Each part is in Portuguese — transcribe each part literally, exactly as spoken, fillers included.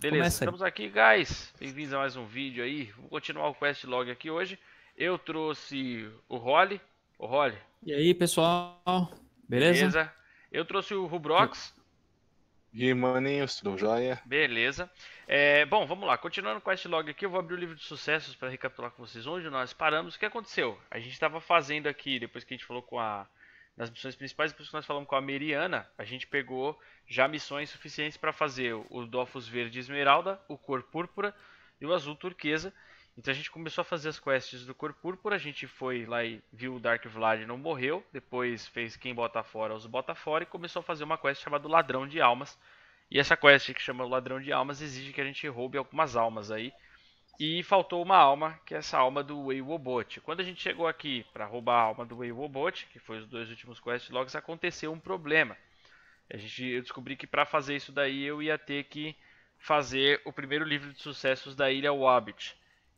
Beleza, Começa aí. estamos aqui, guys. Bem-vindos a mais um vídeo aí. Vou continuar o quest log aqui hoje. Eu trouxe o Holly. O Holly, E aí, pessoal? Beleza? beleza. Eu trouxe o Eu- Rubrox. E aí, maninhos, tudo jóia? Beleza. É, bom, vamos lá. Continuando o quest log aqui, eu vou abrir o livro de sucessos para recapitular com vocês onde nós paramos. O que aconteceu? A gente estava fazendo aqui, depois que a gente falou com a... nas missões principais, depois que nós falamos com a Meriana, a gente pegou já missões suficientes para fazer o Dofus Verde Esmeralda, o Cor Púrpura e o Azul Turquesa. Então a gente começou a fazer as quests do Cor Púrpura, a gente foi lá e viu o Dark Vlad não morreu, depois fez quem bota fora os bota fora e começou a fazer uma quest chamada Ladrão de Almas. E essa quest que chama Ladrão de Almas exige que a gente roube algumas almas aí. E faltou uma alma, que é essa alma do Wei Wobot. Quando a gente chegou aqui para roubar a alma do Wei Wobot, que foi os dois últimos quest logs, aconteceu um problema. A gente, eu descobri que para fazer isso daí eu ia ter que fazer o primeiro livro de sucessos da Ilha Wobbit.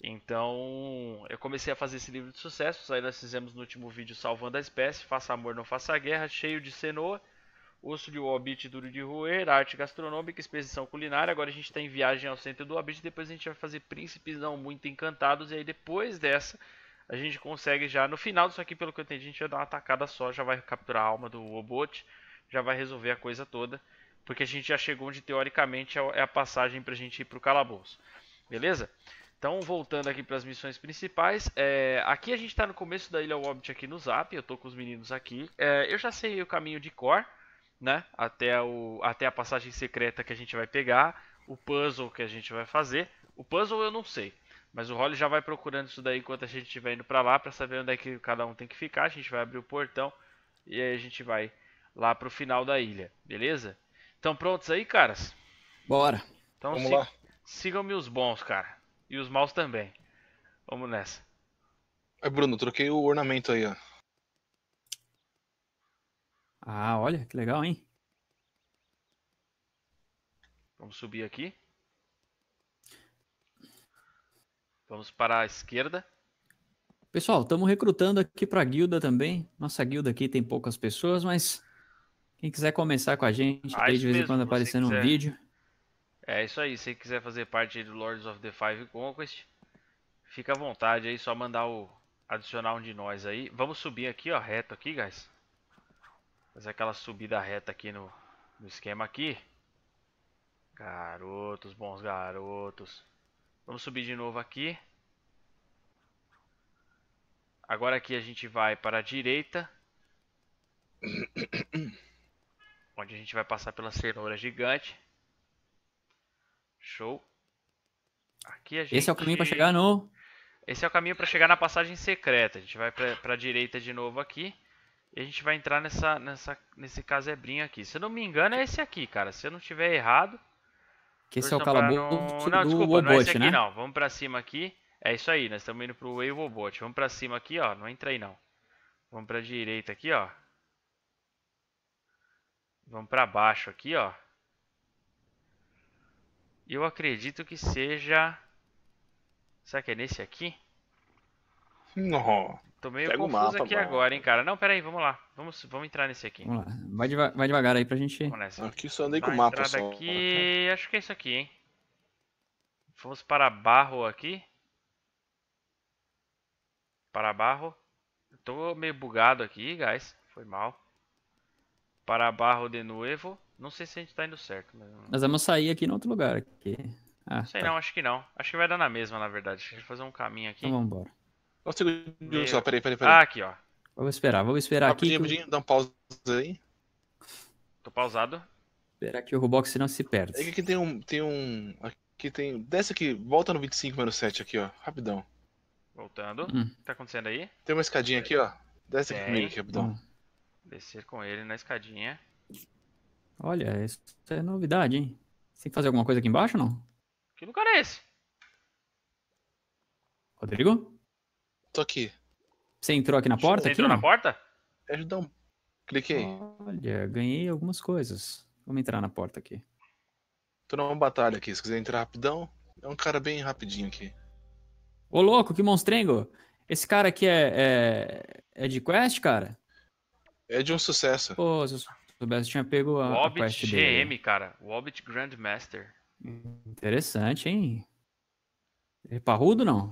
Então eu comecei a fazer esse livro de sucessos, aí nós fizemos no último vídeo Salvando a Espécie, Faça Amor, Não Faça Guerra, cheio de cenoa, osso de Wobbit duro de roer, arte gastronômica, expedição culinária. Agora a gente está em viagem ao centro do Wobbit, depois a gente vai fazer príncipes não muito encantados, e aí depois dessa a gente consegue já, no final disso aqui, pelo que eu entendi, a gente vai dar uma atacada só, já vai capturar a alma do Wobot, já vai resolver a coisa toda, porque a gente já chegou onde teoricamente é a passagem para a gente ir para o calabouço. Beleza? Então, voltando aqui para as missões principais, é, aqui a gente está no começo da Ilha Wobbit aqui no Zap, eu estou com os meninos aqui. É, eu já sei o caminho de cor, né? Até, o, até a passagem secreta que a gente vai pegar, o puzzle que a gente vai fazer. O puzzle eu não sei, mas o Holly já vai procurando isso daí enquanto a gente estiver indo para lá, para saber onde é que cada um tem que ficar. A gente vai abrir o portão e aí a gente vai lá pro final da ilha, beleza? Estão prontos aí, caras? Bora. Então Vamos sig lá. sigam-me os bons, cara. E os maus também. Vamos nessa. Aí, Bruno, troquei o ornamento aí, ó. Ah, olha, que legal, hein? Vamos subir aqui. Vamos para a esquerda. Pessoal, estamos recrutando aqui pra guilda também. Nossa guilda aqui tem poucas pessoas, mas quem quiser começar com a gente, Ah, aí isso de vez em mesmo, quando você aparecendo um quiser. vídeo. É isso aí, se você quiser fazer parte aí do Lords of the Five Conquest, fica à vontade aí, só mandar o adicionar um de nós aí. Vamos subir aqui, ó, reto aqui, guys. Fazer aquela subida reta aqui no, no esquema aqui. Garotos, bons garotos. Vamos subir de novo aqui. Agora aqui a gente vai para a direita. Onde a gente vai passar pela cenoura gigante. Show. Aqui a gente... Esse é o caminho pra chegar no... Esse é o caminho para chegar na passagem secreta. A gente vai para a direita de novo aqui. E a gente vai entrar nessa, nessa, nesse casebrinho aqui. Se eu não me engano é esse aqui, cara. Se eu não tiver errado... Que esse é o torçam pra calabouço Não, do desculpa, não é esse Wobot, aqui né? não. Vamos pra cima aqui. É isso aí, nós estamos indo pro Wei Wobot. Vamos pra cima aqui, ó. Não entra aí não. Vamos pra direita aqui, ó. Vamos pra baixo aqui, ó. Eu acredito que seja... Será que é nesse aqui? Não. Tô meio Pega o confuso mapa, aqui mano. agora, hein, cara. Não, pera aí, vamos lá. Vamos, vamos entrar nesse aqui. Vamos lá. Vai, deva- vai devagar aí pra gente... Vamos nessa. Aqui só andei Dá com o uma mapa entrada só. aqui... Acho que é isso aqui, hein. Vamos para Barro aqui. Para Barro. Tô meio bugado aqui, guys. Foi mal. Para Barro de novo. Não sei se a gente tá indo certo. Mas... Nós vamos sair aqui em outro lugar. Aqui. Ah, Não sei tá. não, acho que não. Acho que vai dar na mesma, na verdade. Deixa eu fazer um caminho aqui. Então vamos embora. Só um segundinho Meu- só, peraí, peraí, Ah, peraí. aqui, ó. Vamos esperar, vamos esperar aqui. Rapidinho, Que o... rapidinho, dá um pausa aí. Tô pausado. Esperar que o Roblox não se É que perde. aqui tem um, tem um... Aqui tem... Desce aqui, volta no vinte e cinco menos sete aqui, ó. Rapidão. Voltando. Hum. O que tá acontecendo aí? Tem uma escadinha aqui, ó. Desce aqui Tem. comigo aqui, rapidão. Bom, Descer com ele na escadinha. olha, isso é novidade, hein? Você tem que fazer alguma coisa aqui embaixo ou não? Que lugar é esse? Rodrigo? Tô aqui. Você entrou aqui na porta? Você aqui, entrou ou na não? porta? Ajuda um... Cliquei. Olha, ganhei algumas coisas. Vamos entrar na porta aqui. Tô numa batalha aqui, se quiser entrar rapidão. É um cara bem rapidinho aqui. Ô, louco, que monstrengo! Esse cara aqui é, é, é de quest, cara? É de um sucesso. Pô, se eu soubesse, eu tinha pego a, a Wobbit quest G dele. M, cara. Wobbit Grandmaster. Interessante, hein? É parrudo, não?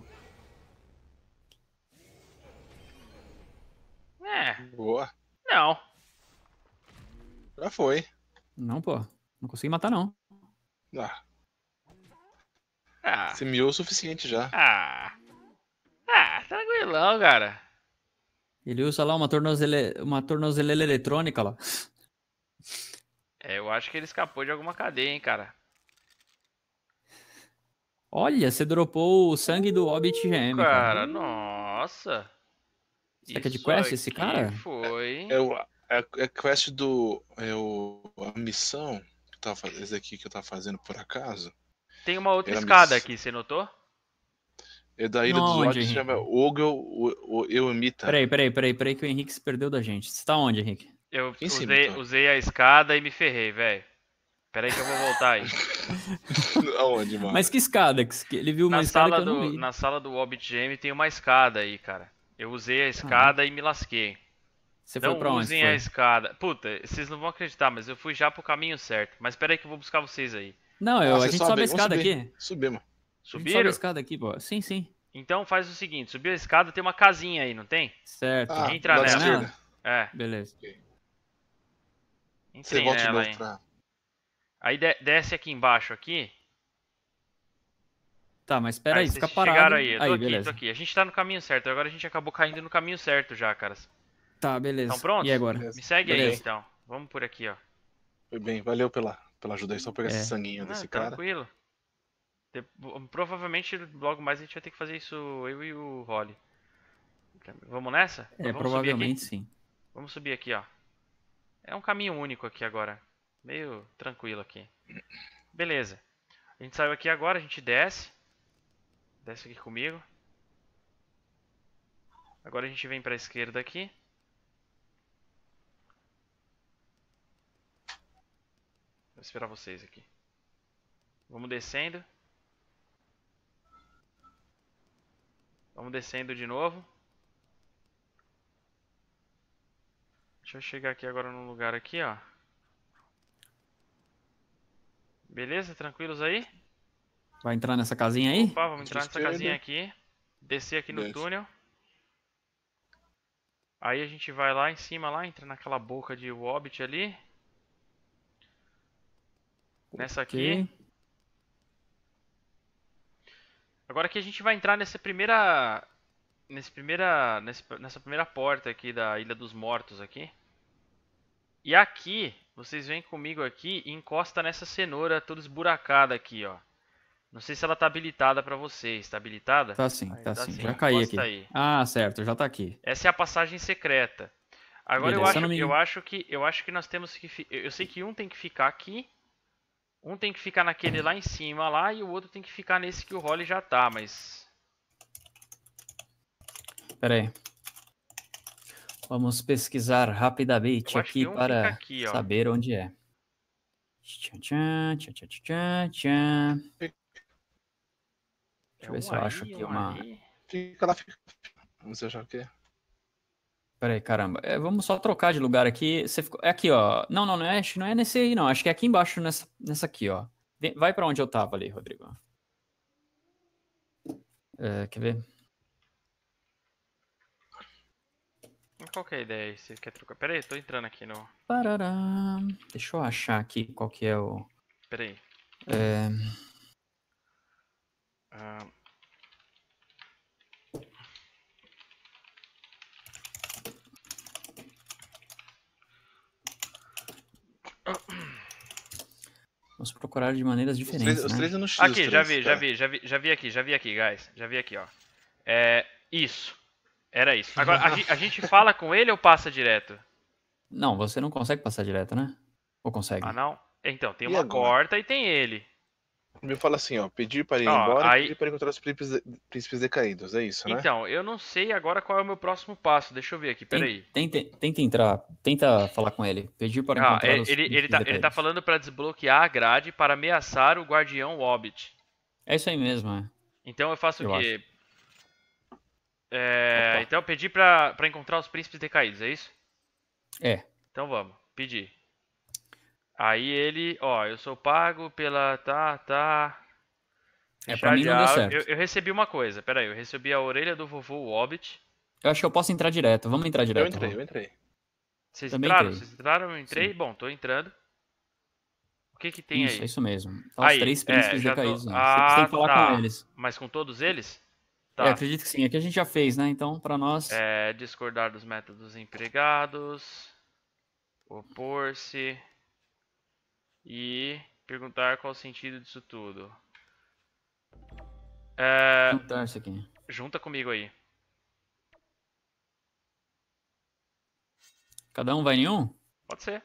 É, Boa. não. Já foi. Não, pô. Não consegui matar, não. Ah, Ah, você miou o suficiente já. ah. Ah, tranquilão, cara. Ele usa lá uma tornozele... uma tornozeleira eletrônica lá. É, eu acho que ele escapou de alguma cadeia, hein, cara. Olha, você dropou o sangue do Hobbit G M, cara. Cara, nossa. Será que é de Isso quest esse aqui cara? foi... É, o, é, é a quest do. É o, a missão. Que eu tava, faz- esse aqui que eu tava fazendo por acaso. Tem uma outra Era a escada miss, aqui, você notou? é da Ilha dos Onde, Orcs, se Henrique? chama Ogel o, o Euemita. Peraí, peraí, peraí, peraí que o Henrique se perdeu da gente. Você tá onde, Henrique? Eu Aqui em cima, usei, tô. usei a escada e me ferrei, velho. Pera aí que eu vou voltar aí. Aonde, mano? Mas que escada? Que ele viu uma Na escada que sala eu não do, vi. na sala do Hobbit Gem tem uma escada aí, cara. Eu usei a Ah, escada e me lasquei. você foi Não pra onde? Você usem a foi? escada. Puta, vocês não vão acreditar, mas eu fui já pro caminho certo. Mas pera aí que eu vou buscar vocês aí. Não, Ah, eu, a você gente sobe sobe a aí. Vamos escada subir. aqui. Subimos. A gente sobe a Subiram? escada aqui, pô. Sim, sim. Então faz o seguinte, subiu a escada, tem uma casinha aí, não tem? Certo. Ah, do Entra lado Vai nela. esquerdo. nela? É, Beleza. Você entrei volta de nela novo aí. pra. Aí de- desce aqui embaixo aqui. Tá, mas espera Aí aí, vocês fica chegaram parado. aí, eu tô Aí, aqui, tô beleza. aqui. A gente tá no caminho certo, agora a gente acabou caindo no caminho certo já, caras. Tá, Estão beleza. E prontos? agora? Beleza. Me segue Foi aí bem. Beleza. então. Vamos por aqui, ó. Foi bem. Valeu pela, pela ajuda aí. Só pegar esse É. sanguinho Não, desse cara. tranquilo. De- Provavelmente logo mais a gente vai ter que fazer isso eu e o Holly. Vamos nessa? É, Vamos subir aqui? provavelmente sim. Vamos subir aqui, ó. É um caminho único aqui agora. Meio tranquilo aqui. Beleza. A gente saiu aqui agora, a gente desce. Desce aqui comigo. Agora a gente vem pra esquerda aqui. Vou esperar vocês aqui. Vamos descendo. Vamos descendo de novo. Deixa eu chegar aqui agora num lugar aqui, ó. Beleza? Tranquilos aí? Vai entrar nessa casinha aí? Opa, vamos Sua entrar nessa esquerda. casinha aqui. Descer aqui no Desce. túnel. Aí a gente vai lá em cima, lá, entra naquela boca de Hobbit ali. Nessa aqui. Ok. Agora aqui a gente vai entrar nessa primeira... Nesse primeira, nesse, nessa primeira porta aqui da Ilha dos Mortos aqui. E aqui, vocês vêm comigo aqui e encosta nessa cenoura toda esburacada aqui, ó. Não sei se ela tá habilitada pra vocês. Tá habilitada? Tá sim, Aí, tá tá sim. sim. Já caí Encosta aqui. aí. Ah, certo, já tá aqui. Essa é a passagem secreta. Agora eu Beleza, se eu acho, não me- eu acho que eu acho que nós temos que fi- eu sei que um tem que ficar aqui, um tem que ficar naquele lá em cima lá e o outro tem que ficar nesse que o Holly já tá, mas Pera aí. Vamos pesquisar rapidamente eu acho aqui que um fica para aqui, ó. saber onde é. Tchan, tchan, tchan, tchan, tchan, tchan. É Deixa eu ver um se eu acho ali, aqui um uma. ali. Fica lá, fica. Vamos achar o quê? Pera aí, caramba. É, vamos só trocar de lugar aqui. Você ficou... É aqui, ó. Não, não, não é, acho que não é nesse aí, não. Acho que é aqui embaixo, nessa, nessa aqui, ó. Vem- Vai pra onde eu tava ali, Rodrigo. É, quer ver? Qual que é a ideia aí? Você quer trocar? Pera aí, tô entrando aqui no. Parará. Deixa eu achar aqui qual que é o. Pera aí. É... Ah, Vamos procurar de maneiras Os diferentes, três, os né? três é no X. aqui, os já três, vi, já tá. vi, já vi, já vi aqui, já vi aqui, guys. Já vi aqui, ó. É, isso. Era isso. Agora a, gen- a gente fala com ele ou passa direto? Não, você não consegue passar direto, né? Ou consegue? Ah, não? Então, tem E uma agora? porta e tem ele. Me fala assim, ó. Pedir para ir Ó, embora aí- e pedir para encontrar os príncipes, príncipes decaídos. É isso, né? Então, eu não sei agora qual é o meu próximo passo. Deixa eu ver aqui, peraí. Tenta, tenta entrar, tenta falar com ele. Pedir para Ah, encontrar ele, os ele, ele, príncipes tá, ele tá decaídos. falando pra desbloquear a grade para ameaçar o Guardião Hobbit. É isso aí mesmo, é. Então eu faço Eu o quê? É, Opa. então eu pedi pra, pra encontrar os príncipes decaídos, é isso? É. Então vamos, pedir. Aí ele, ó, eu sou pago pela. Tá, tá. É, Fechar pra mim não deu diálogo. Eu, certo. eu recebi uma coisa, pera aí, eu recebi a orelha do vovô Wobbit. Eu acho que eu posso entrar direto. Vamos entrar Eu direto, entrei, Rô. eu entrei. Vocês Também entraram? entrei. Vocês entraram? Eu entrei? Sim. Bom, tô entrando. O que que tem Isso, é aí? isso mesmo. Tá os Aí, três é, príncipes já tô. decaídos aí. Você tem Ah, que falar com tá. eles. Mas com todos eles? É, Tá. acredito que sim. Aqui a gente já fez, né? Então, pra nós. É, discordar dos métodos empregados. Opor-se. E perguntar qual o sentido disso tudo. É, Juntar isso aqui. junta comigo aí. Cada um vai em um? Pode ser.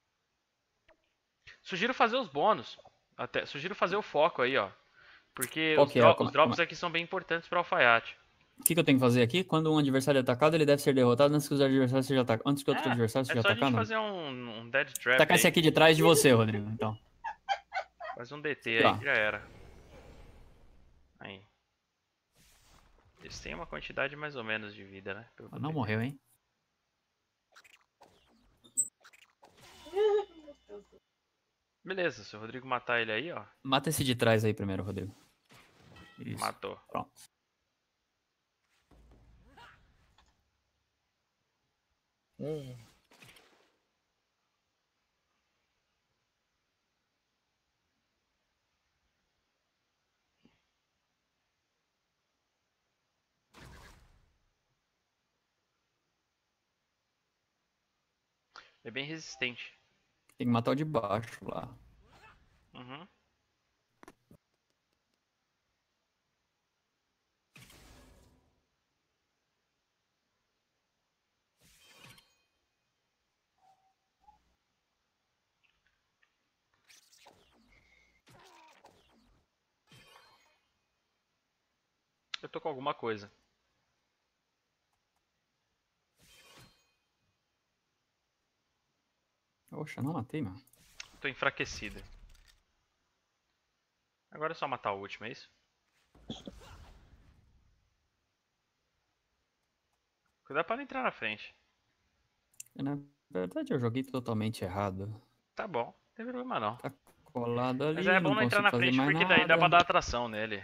Sugiro fazer os bônus. Até, sugiro fazer o foco aí, ó. Porque Qual os, que é? dro Como os é- como drops é? aqui são bem importantes para o alfaiate. O que, que eu tenho que fazer aqui? Quando um adversário é atacado, ele deve ser derrotado antes que os adversários sejam atacados. Antes que outro adversário É, é seja só a gente atacado? fazer um, um dead trap Tacar esse aí. aqui de trás de você, Rodrigo. Então. Faz um D T Aqui, aí ó. que já era. Aí. Eles têm uma quantidade mais ou menos de vida, né? Pelo que Ah, eu não tô morreu, hein? entendendo. Beleza, se o Rodrigo matar ele aí, ó. Mata esse de trás aí primeiro, Rodrigo. Isso. Matou. Pronto. Hum. É bem resistente. Tem que matar o de baixo lá. Uhum. Eu tô com alguma coisa. Oxa, não matei, mano. Tô enfraquecido. Agora é só matar o último, é isso? Cuidado pra não entrar na frente. Na verdade, eu joguei totalmente errado. Tá bom, não tem problema não. Tá colado Mas ali, é bom não não entrar consigo na fazer frente mais porque daí dá pra nada. dar atração nele.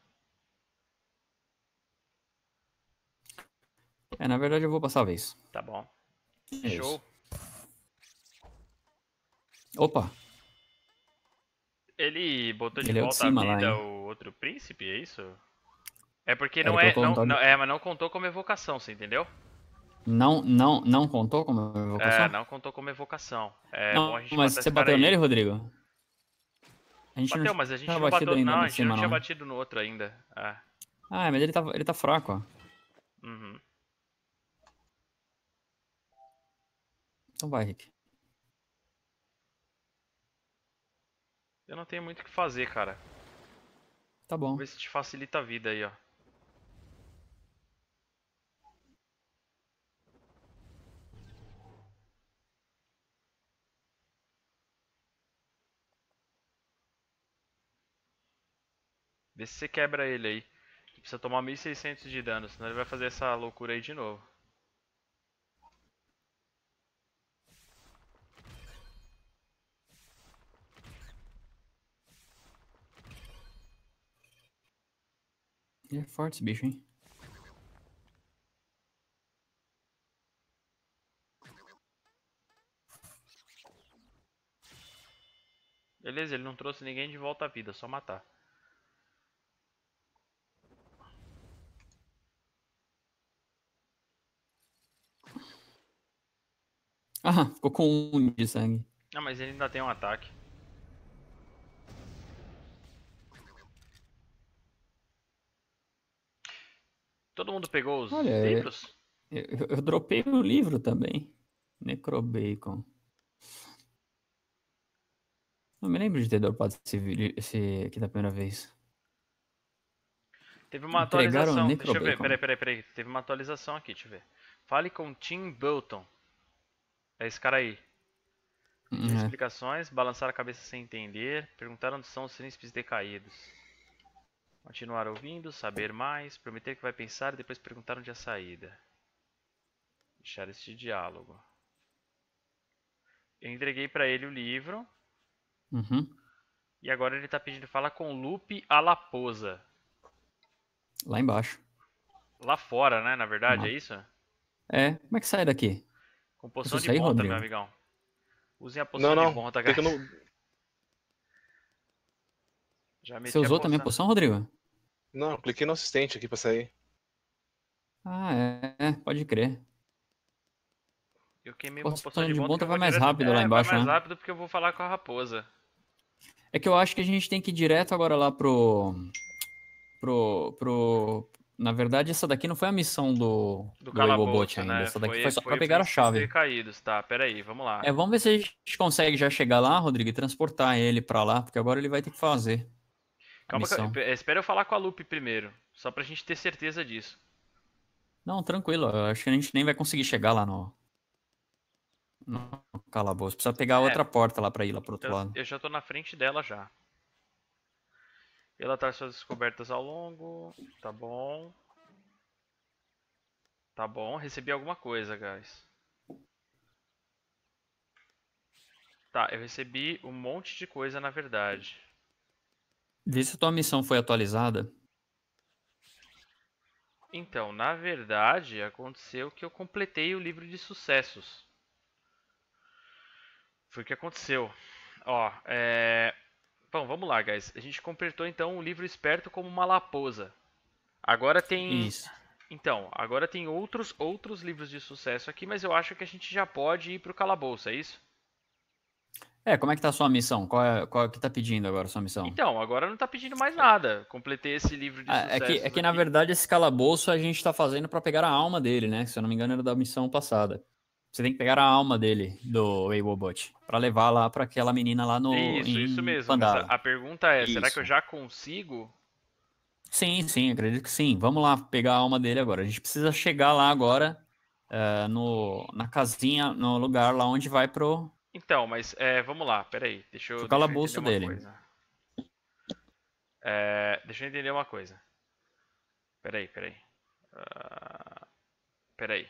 É, na verdade, eu vou passar a vez. Tá bom. É Show. isso. Opa! Ele botou de Ele é o de volta à cima lá, vida hein? o outro príncipe, é isso? É porque É, ele não é, colocou um não, tal de... não, é, mas não contou como evocação, você entendeu? Não, não, não contou como É, evocação? não contou como evocação. É bom a Não, gente mas matar você esse cara bateu aí. nele, Rodrigo? A gente não Bateu, mas a gente tinha não batido bateu. ainda Não, a no de gente não cima, tinha não. batido no outro ainda. É. Ah, mas ele tá, ele tá fraco, ó. Uhum. Então vai, Rick. Eu não tenho muito o que fazer, cara. Tá Vamos bom. ver se te facilita a vida aí, ó. Vê se você quebra ele aí. Precisa tomar mil e seiscentos de dano, senão ele vai fazer essa loucura aí de novo. Ele é forte esse bicho, hein? Beleza, ele não trouxe ninguém de volta à vida, só matar. Ah, ficou com um de sangue. Ah, mas ele ainda tem um ataque. Todo mundo pegou os Olha, eu, livros? eu, eu dropei o livro também. Necrobacon. Não me lembro de ter dropado esse, vídeo- esse aqui da primeira vez. Teve uma Entregaram o atualização. Deixa eu ver, Necrobacon. peraí, peraí, peraí. Teve uma atualização aqui, deixa eu ver. Fale com Tim Burton. É esse cara aí. Pedir Hum, é. explicações, balançar a cabeça sem entender, perguntar onde são os príncipes decaídos. Continuar ouvindo, saber mais, prometer que vai pensar e depois perguntar onde é a saída. Deixar este diálogo. Eu entreguei pra ele o livro. Uhum. E agora ele tá pedindo fala com Lupe a Laposa. Lá embaixo. Lá fora, né? Na verdade, é Lá. isso? É, como é que sai daqui? Com Você poção de saiu, bonta, meu Rodrigo? amigão. Usem a Não, poção de não. bonta, Clica guys. no. Já Você meti a usou também a poção. poção, Rodrigo? Não, cliquei no assistente aqui pra sair. Ah, é, é, pode crer. Eu queimei uma poção Poção de de bonta que monta eu vou vai mais direto. rápido lá É, vai embaixo, mais né? rápido porque eu vou falar com a raposa. É que eu acho que a gente tem que ir direto agora lá pro. Pro. pro... Na verdade, essa daqui não foi a missão do, Do do Weibobot calabouço, ainda. né? Essa daqui foi Foi, só pra foi os pegar a príncipes chave. decaídos, tá? Pera aí, vamos lá. É, vamos ver se a gente consegue já chegar lá, Rodrigo, e transportar ele pra lá, porque agora ele vai ter que fazer a Calma, que eu- missão. eh, espera eu falar com a Lupe primeiro. Só pra gente ter certeza disso. Não, tranquilo, eu acho que a gente nem vai conseguir chegar lá no, no calabouço. Precisa pegar É, outra porta lá pra ir lá pro outro eu, lado. eu já tô na frente dela já. Relatar suas descobertas ao longo. Tá bom. Tá bom, recebi alguma coisa, guys. Tá, eu recebi um monte de coisa na verdade. Vê se a tua missão foi atualizada. Então, na verdade, aconteceu que eu completei o livro de sucessos. Foi o que aconteceu. Ó, é... Bom, vamos lá, guys. A gente completou então o livro Esperto como uma Laposa. Agora tem... Isso. Então, agora tem outros outros livros de sucesso aqui, mas eu acho que a gente já pode ir pro calabouço, é isso? É, como é que tá a sua missão? Qual é, qual é que tá pedindo agora a sua missão? Então, agora não tá pedindo mais nada. Completei esse livro de Ah, é que, é sucessos que na aqui. verdade esse calabouço a gente tá fazendo pra pegar a alma dele, né? Se eu não me engano era da missão passada. Você tem que pegar a alma dele, do Weibobot, pra levar lá pra aquela menina lá no, Isso, isso em mesmo. Mas a, Pandala. a pergunta é, será que eu Isso. já consigo? Sim, sim, acredito que sim. Vamos lá pegar a alma dele agora. A gente precisa chegar lá agora, eh, no, na casinha, no lugar lá onde vai pro, Então, mas é, vamos lá, peraí. Deixa pro eu, deixa eu entender calabouço uma dele. coisa. É, deixa eu entender uma coisa. Peraí, peraí. Ah, peraí.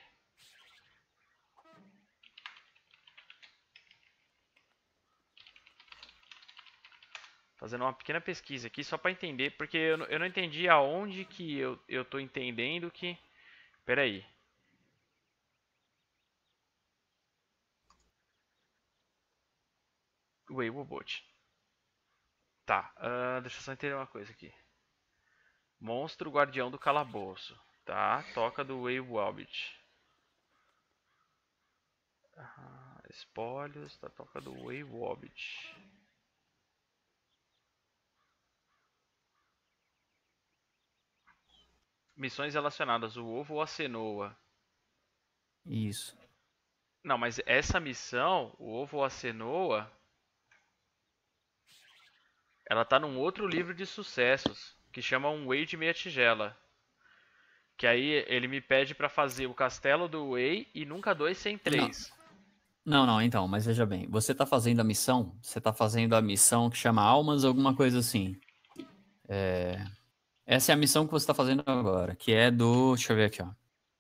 Fazendo uma pequena pesquisa aqui só pra entender, porque eu, não- eu não entendi aonde que eu, eu tô entendendo que... Peraí. Waywobot. Tá, ah, deixa eu só entender uma coisa aqui. Monstro Guardião do Calabouço. Tá, toca do Waywobot. Ah, espólios, tá, toca do Waywobot. Missões relacionadas, o ovo ou a cenoa. Isso. Não, mas essa missão, o ovo ou a cenoa, ela tá num outro livro de sucessos, que chama Um Whey de Meia Tigela. Que aí ele me pede pra fazer o castelo do Whey e nunca dois sem Não, três. não, não, então, mas veja bem, você tá fazendo a missão, você tá fazendo a missão que chama Almas, alguma coisa assim. É, essa é a missão que você tá fazendo agora, que é do, deixa eu ver aqui, ó.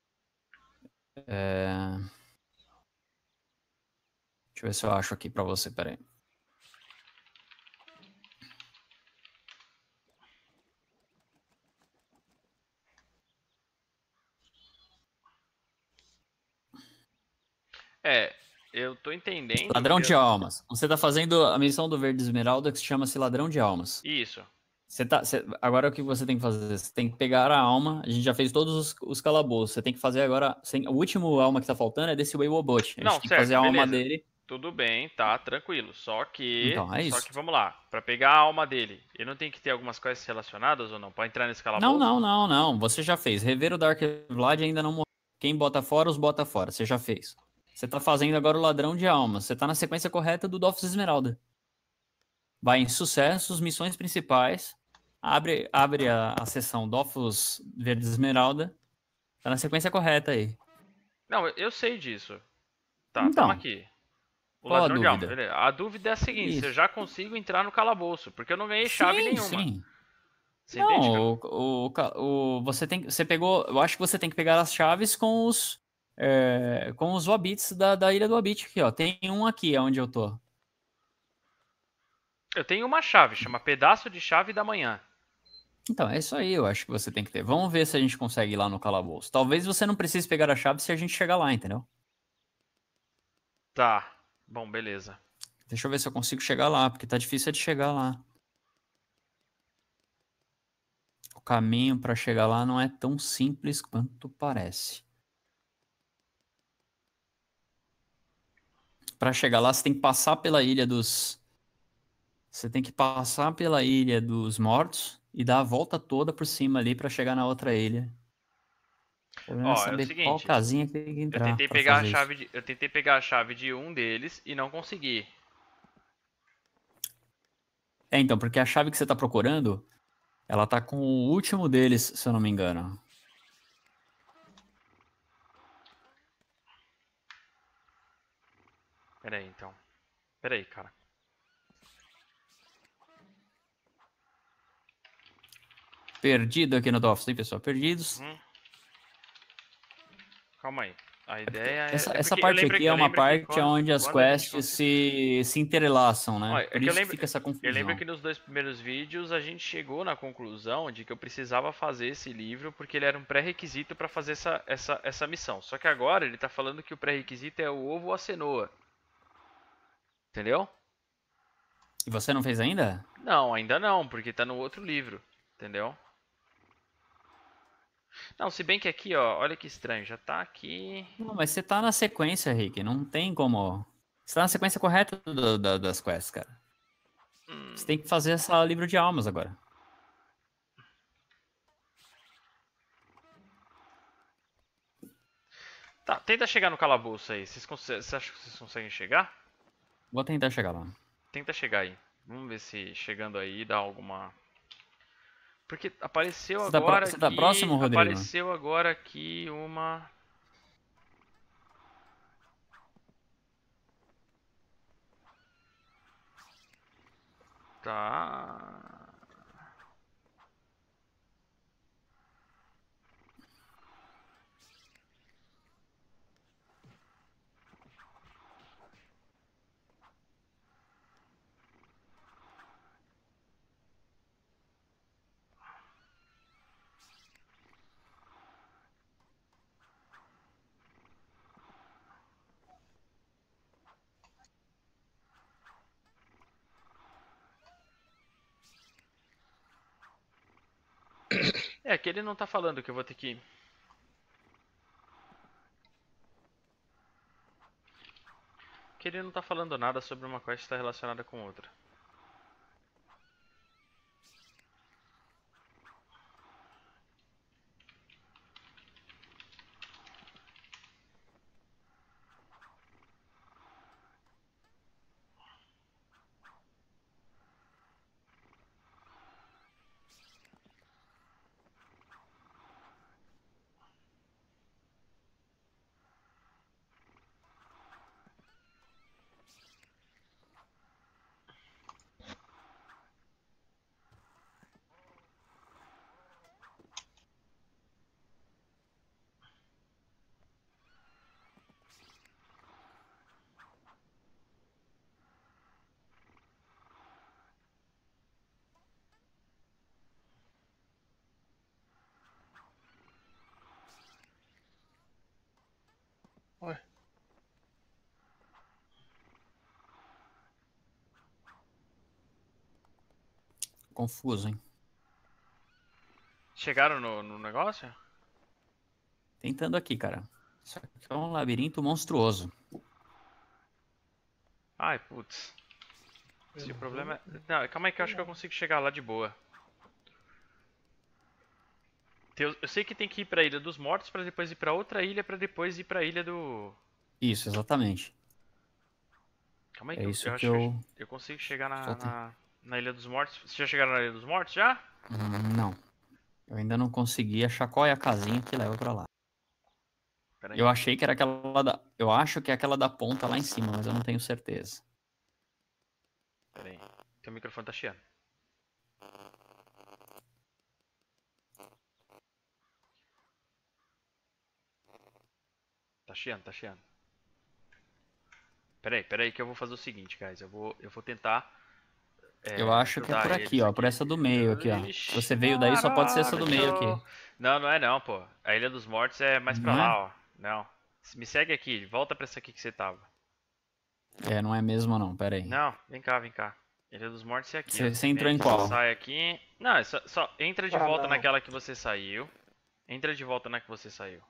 É, deixa eu ver se eu acho aqui pra você, peraí. É, eu tô entendendo Ladrão que... de almas. Você tá fazendo a missão do Verde Esmeralda que se chama-se Ladrão de Almas. Isso. Você tá, você- agora o que você tem que fazer? Você tem que pegar a alma. A gente já fez todos os, os calabouços. Você tem que fazer agora. Você, o último alma que tá faltando é desse Waywobot. A gente Não, tem que fazer certo, a alma beleza. dele. Tudo bem, tá, tranquilo. Só que, Então, é só isso. que vamos lá. Pra pegar a alma dele, ele não tem que ter algumas coisas relacionadas ou não? Pra entrar nesse Não, calabouço? não, não, não. Você já fez. Rever o Dark Vlad ainda não morreu. Quem bota fora, os bota fora. Você já fez. Você tá fazendo agora o Ladrão de Almas. Você tá na sequência correta do Dofus Esmeralda. Vai em sucessos, missões principais. Abre, abre a, a seção Dofus Verde Esmeralda. Tá na sequência correta aí. Não, eu- eu sei disso. Tá, tamo Então, aqui. O qual a ladrão de alma, dúvida? beleza. A dúvida é a seguinte, se eu Isso. já consigo entrar no calabouço, porque eu não ganhei chave Sim, nenhuma. sim. Você entende, cara? Não, o, o, ca- o- você tem, você pegou, eu acho que você tem que pegar as chaves com os, é, com os Wabits da, da Ilha do Wabit aqui, ó. Tem um aqui, onde eu tô. Eu tenho uma chave, chama Pedaço de Chave da Manhã. Então, é isso aí, eu acho que você tem que ter. Vamos ver se a gente consegue ir lá no calabouço. Talvez você não precise pegar a chave se a gente chegar lá, entendeu? Tá. Bom, beleza. Deixa eu ver se eu consigo chegar lá, porque tá difícil de chegar lá. O caminho pra chegar lá não é tão simples quanto parece. Pra chegar lá, você tem que passar pela ilha dos... Você tem que passar pela ilha dos mortos e dar a volta toda por cima ali pra chegar na outra ilha. O problema é Ó, é o saber qual seguinte. casinha que tem que Eu entrar tentei pra pegar a fazer isso. chave de, eu tentei pegar a chave de um deles e não consegui. É, então, porque a chave que você tá procurando, ela tá com o último deles, se eu não me engano. Pera aí, então. Pera aí, cara. Perdido aqui no Dofus, hein, pessoal? Perdidos. Uhum. Calma aí. A ideia Essa, é, é essa porque eu parte lembro, aqui é eu uma lembro que parte quando, onde as quando a gente quests conseguiu. se, se entrelaçam, né? Olha, é Por que eu isso que lembro, fica essa eu lembro confusão. que nos dois primeiros vídeos a gente chegou na conclusão de que eu precisava fazer esse livro porque ele era um pré-requisito para fazer essa, essa, essa missão. Só que agora ele tá falando que o pré-requisito é o ovo ou a cenoa. Entendeu? E você não fez ainda? Não, ainda não, porque tá no outro livro. Entendeu? Não, se bem que aqui, ó, olha que estranho, já tá aqui. Não, mas você tá na sequência, Rick. Não tem como. Você tá na sequência correta do- da- das quests, cara. Você Hum, tem que fazer essa livro de almas agora. tá, tenta chegar no calabouço aí. Vocês, conse- vocês acham que vocês conseguem chegar? Vou tentar chegar lá. Tenta chegar aí. Vamos ver se chegando aí dá alguma. Porque apareceu Você tá, pró- agora você tá aqui. próximo, Rodrigo? Apareceu agora aqui uma. Tá. É, que ele não tá falando que eu vou ter que. Que ele não tá falando nada sobre uma quest que está relacionada com outra. Ué. Confuso, hein? Chegaram no, no negócio? Tentando aqui, cara. Isso aqui é um labirinto monstruoso. Ai, putz. Se o problema é. Não, calma aí que eu acho que eu consigo chegar lá de boa. Eu, eu sei que tem que ir pra Ilha dos Mortos pra depois ir pra outra ilha pra depois ir pra Ilha do. Isso, exatamente. Calma aí É que eu, isso eu que acho que eu, eu eu consigo chegar na, só tenho. na, na Ilha dos Mortos. Vocês já chegaram na Ilha dos Mortos já? Hum, Não. Eu ainda não consegui achar qual é a casinha que leva pra lá. Pera aí. Eu achei que era aquela da. Eu acho que é aquela da ponta lá em cima, mas eu não tenho certeza. Pera aí. Teu microfone tá chiando. Tá chiando, tá chiando. Pera aí, pera aí que eu vou fazer o seguinte, guys. Eu vou, eu vou tentar É, Eu acho que é ajudar por aqui, eles ó. Por aqui. essa do meio aqui, ó. Se Ixi, você veio daí, só pode ser essa do meio aqui. caraca. Não, não é não, pô. A Ilha dos Mortos é mais pra Não é? lá, ó. Não. Me segue aqui, volta pra essa aqui que você tava. É, não é mesmo não, pera aí. Não, vem cá, vem cá. Ilha dos Mortos é aqui, ó. Você Você você vem entrou em aqui, você qual? sai aqui. Não, é só, só entra de Ah, volta não. naquela que você saiu. Entra de volta na que você saiu.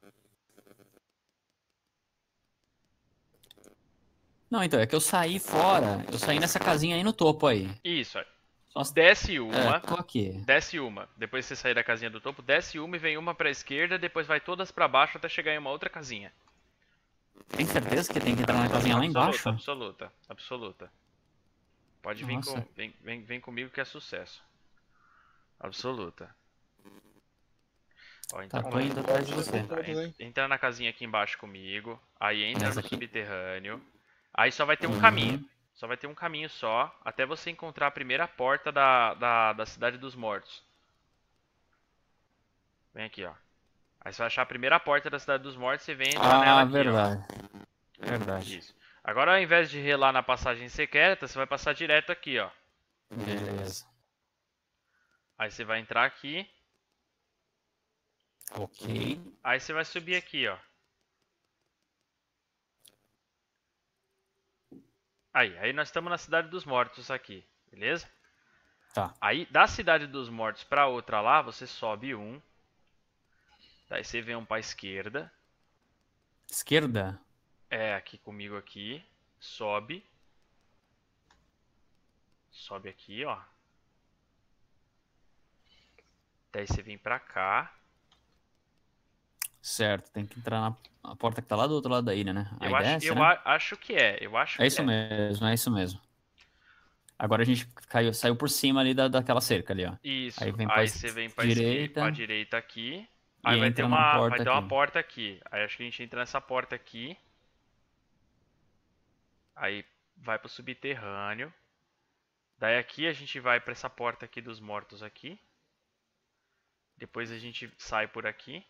Não, então, é que eu saí fora. Eu saí nessa casinha aí no topo aí. Isso, ó. Só... Desce É, uma. tô aqui. Desce uma. Depois que você sair da casinha do topo, desce uma e vem uma pra esquerda, depois vai todas pra baixo até chegar em uma outra casinha. Tem certeza que tem que entrar na casinha lá Absoluta, embaixo? absoluta, absoluta. Pode vir com. Nossa. Vem, vem, vem comigo que é sucesso. Absoluta. Ó, então Tá, tô vai. indo atrás de você. Tá, en- entra na casinha aqui embaixo comigo. Aí entra Nessa no aqui? subterrâneo. Aí só vai ter um Uhum. caminho. Só vai ter um caminho só. Até você encontrar a primeira porta da, da, da Cidade dos Mortos. Vem aqui, ó. Aí você vai achar a primeira porta da Cidade dos Mortos e vem entrar nela Ah, aqui, ó. verdade. Verdade. Isso. Agora ao invés de relar na passagem secreta, você vai passar direto aqui, ó. Beleza. Aí você vai entrar aqui. Ok. Aí você vai subir aqui, ó. Aí, aí nós estamos na Cidade dos Mortos aqui, beleza? Tá. Aí da Cidade dos Mortos pra outra lá, você sobe um. Daí você vem um pra esquerda. Esquerda? É, aqui comigo aqui. Sobe. Sobe aqui, ó. Daí você vem pra cá. Certo, tem que entrar na a porta que tá lá do outro lado da ilha, né? Aí Eu acho, desce, eu né? a- acho que é, eu acho É que isso é. mesmo, é isso mesmo. Agora a gente caiu, saiu por cima ali da, daquela cerca ali, ó. Aí Isso. vem pra Aí es- você vem pra esquerda, pra direita direita aqui. Aí e vai ter entra numa uma, vai porta ter uma aqui. porta aqui. Aí acho que a gente entra nessa porta aqui. Aí vai pro subterrâneo. Daí aqui a gente vai pra essa porta aqui dos mortos aqui. Depois a gente sai por aqui.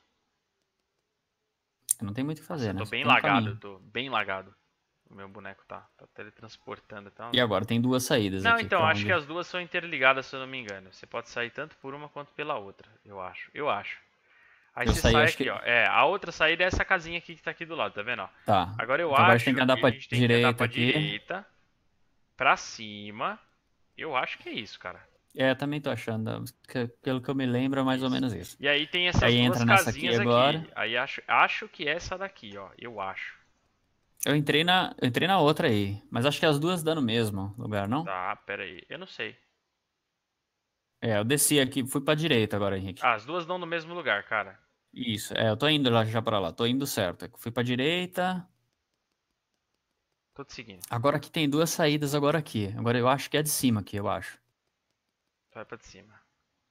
Não tem muito o que Nossa, fazer, eu né? tô Só bem tem um lagado, eu caminho. tô bem lagado. O meu boneco tá, tá teletransportando e tal. E agora tem duas saídas Não, aqui, então, pra acho que onde? as duas são interligadas, se eu não me engano. Você pode sair tanto por uma quanto pela outra, eu acho. Eu acho. Aí Eu você saí, sai acho aqui, que. ó. É, a outra saída é essa casinha aqui que tá aqui do lado, tá vendo, ó? Tá. Agora eu Então agora a gente tem que acho andar que a pra gente tem que andar direita pra aqui. direita, pra cima. Eu acho que é isso, cara. É, também tô achando. que- Pelo que eu me lembro, é mais ou Isso. menos isso. E aí tem essas Aí duas entra nessa aqui casinhas agora. aqui. Aí acho, acho que é essa daqui, ó. Eu acho. Eu entrei na, eu entrei na outra aí. Mas acho que as duas dão no mesmo lugar, não? Tá, pera aí. Eu não sei. É, eu desci aqui, fui pra direita agora, Henrique. Ah, as duas dão no mesmo lugar, cara. Isso, é, eu tô indo lá já pra lá, tô indo certo. É que fui pra direita. Tô te seguindo. Agora aqui tem duas saídas agora aqui. Agora eu acho que é de cima aqui, eu acho. Vai pra de cima.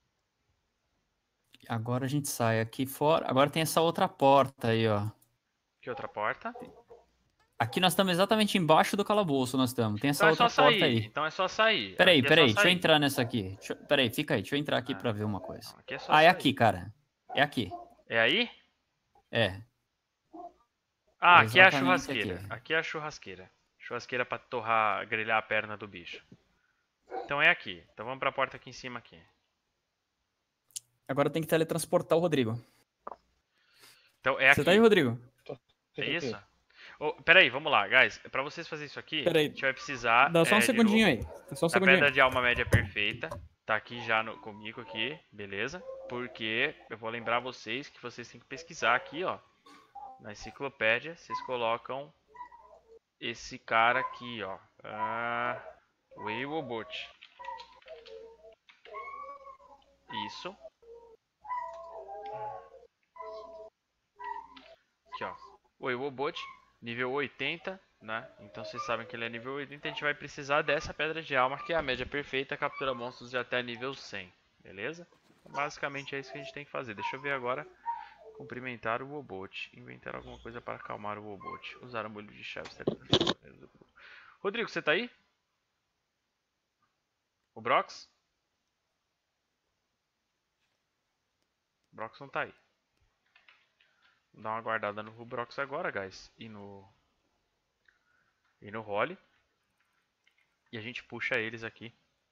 Agora a gente sai aqui fora. Agora tem essa outra porta aí, ó. Que outra porta? Aqui nós estamos exatamente embaixo do calabouço, nós estamos. Tem essa Então é só outra porta sair. aí. Então é só sair. Peraí, Aqui é só peraí, deixa eu sair. entrar nessa aqui. Deixa... eu- Peraí, fica aí, deixa eu entrar aqui Ah, pra ver uma coisa. não, aqui é só Ah, é sair. aqui, cara. É aqui. É aí? É. Ah, aqui é a Exatamente churrasqueira. aqui. Aqui é a churrasqueira. Churrasqueira pra torrar, grelhar a perna do bicho. Então é aqui. Então vamos pra porta aqui em cima aqui. Agora tem que teletransportar o Rodrigo. Então é Você aqui. tá aí, Rodrigo? É isso? Oh, pera aí, vamos lá, guys. Pra vocês fazerem isso aqui, Pera aí. a gente vai precisar. Dá só um é, de segundinho novo, aí. Dá só um a segundinho pedra aí. de alma média perfeita. Tá aqui já no, comigo aqui, beleza? Porque eu vou lembrar vocês que vocês têm que pesquisar aqui, ó. Na enciclopédia, vocês colocam esse cara aqui, ó. Ah, Weibobot. Isso. Aqui, ó. Weibobot, nível oitenta, né? Então vocês sabem que ele é nível oitenta. A gente vai precisar dessa pedra de alma, que é a média perfeita, captura monstros de até nível cem. Beleza? Basicamente é isso que a gente tem que fazer. Deixa eu ver agora. Cumprimentar o Wobot. Inventar alguma coisa para acalmar o Wobot. Usar um molho de chave. Rodrigo, você tá aí? O Brox? O Brox não tá aí. Vou dar uma guardada no Brox agora, guys. E no... E no Holly. E a gente puxa eles aqui.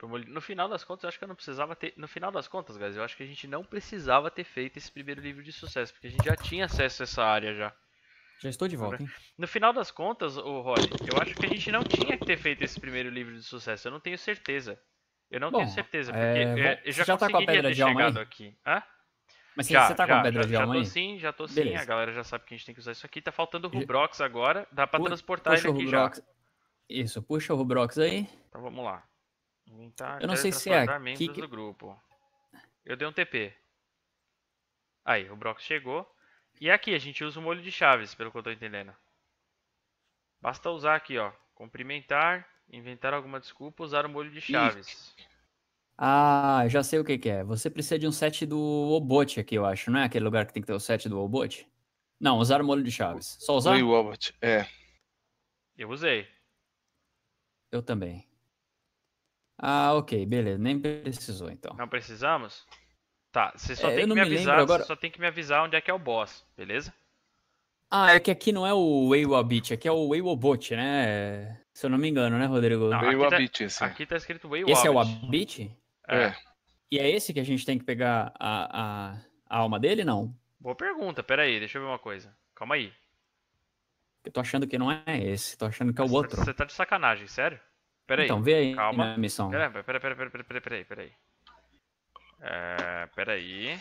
No final das contas, eu acho que eu não precisava ter. No final das contas, guys, eu acho que a gente não precisava ter feito esse primeiro livro de sucesso, porque a gente já tinha acesso a essa área já. Já estou de volta, hein? No final das contas, o Rod, eu acho que a gente não tinha que ter feito esse primeiro livro de sucesso. Eu não tenho certeza. Eu não Bom, tenho certeza, porque é, é, vamos- eu você já já tá com a conseguiria pedra ter de alma chegado aí? aqui. Hã? Mas você, Já, você tá com a já, pedra já, de já alma tô aí? sim, já tô sim. A Beleza. galera já sabe que a gente tem que usar isso aqui. Tá faltando o Já- Rubrox agora. Dá pra Pu- transportar ele Puxa o aqui já. Rubrox. Isso, puxa o Rubrox aí. Então vamos lá. Inventar, Eu não sei se é teletransportar aqui membros que... do grupo. Eu dei um T P. Aí, o Brox chegou. E aqui a gente usa o molho de chaves, pelo que eu tô entendendo. Basta usar aqui, ó. Cumprimentar, inventar alguma desculpa, usar o molho de chaves. Ah, já sei o que que é. Você precisa de um set do Obot aqui, eu acho. Não é aquele lugar que tem que ter o set do Obot? Não, usar o molho de chaves. Só O Way usar? Wobot. É. Eu usei. Eu também. Ah, ok, beleza. Nem precisou, então. Não precisamos? Tá, você só É, tem eu que não me me lembro avisar, você agora. só tem que me avisar onde é que é o boss, beleza? Ah, é que aqui não é o Waywabit, aqui é o Waywobot, né? Se eu não me engano, né, Não, Rodrigo? Way aqui tá, Wobit esse. aqui tá escrito Way Esse é o Wobbit. Abit? É. É. E é esse que a gente tem que pegar a, a, a alma dele, não? Boa pergunta, pera aí, deixa eu ver uma coisa. Calma aí. Eu tô achando que não é esse, tô achando que é o Você tá, outro. você tá de sacanagem, sério? Pera aí, Então, vê aí calma. na missão. Pera, pera, pera, pera, pera, pera, pera aí, pera aí. É, pera aí.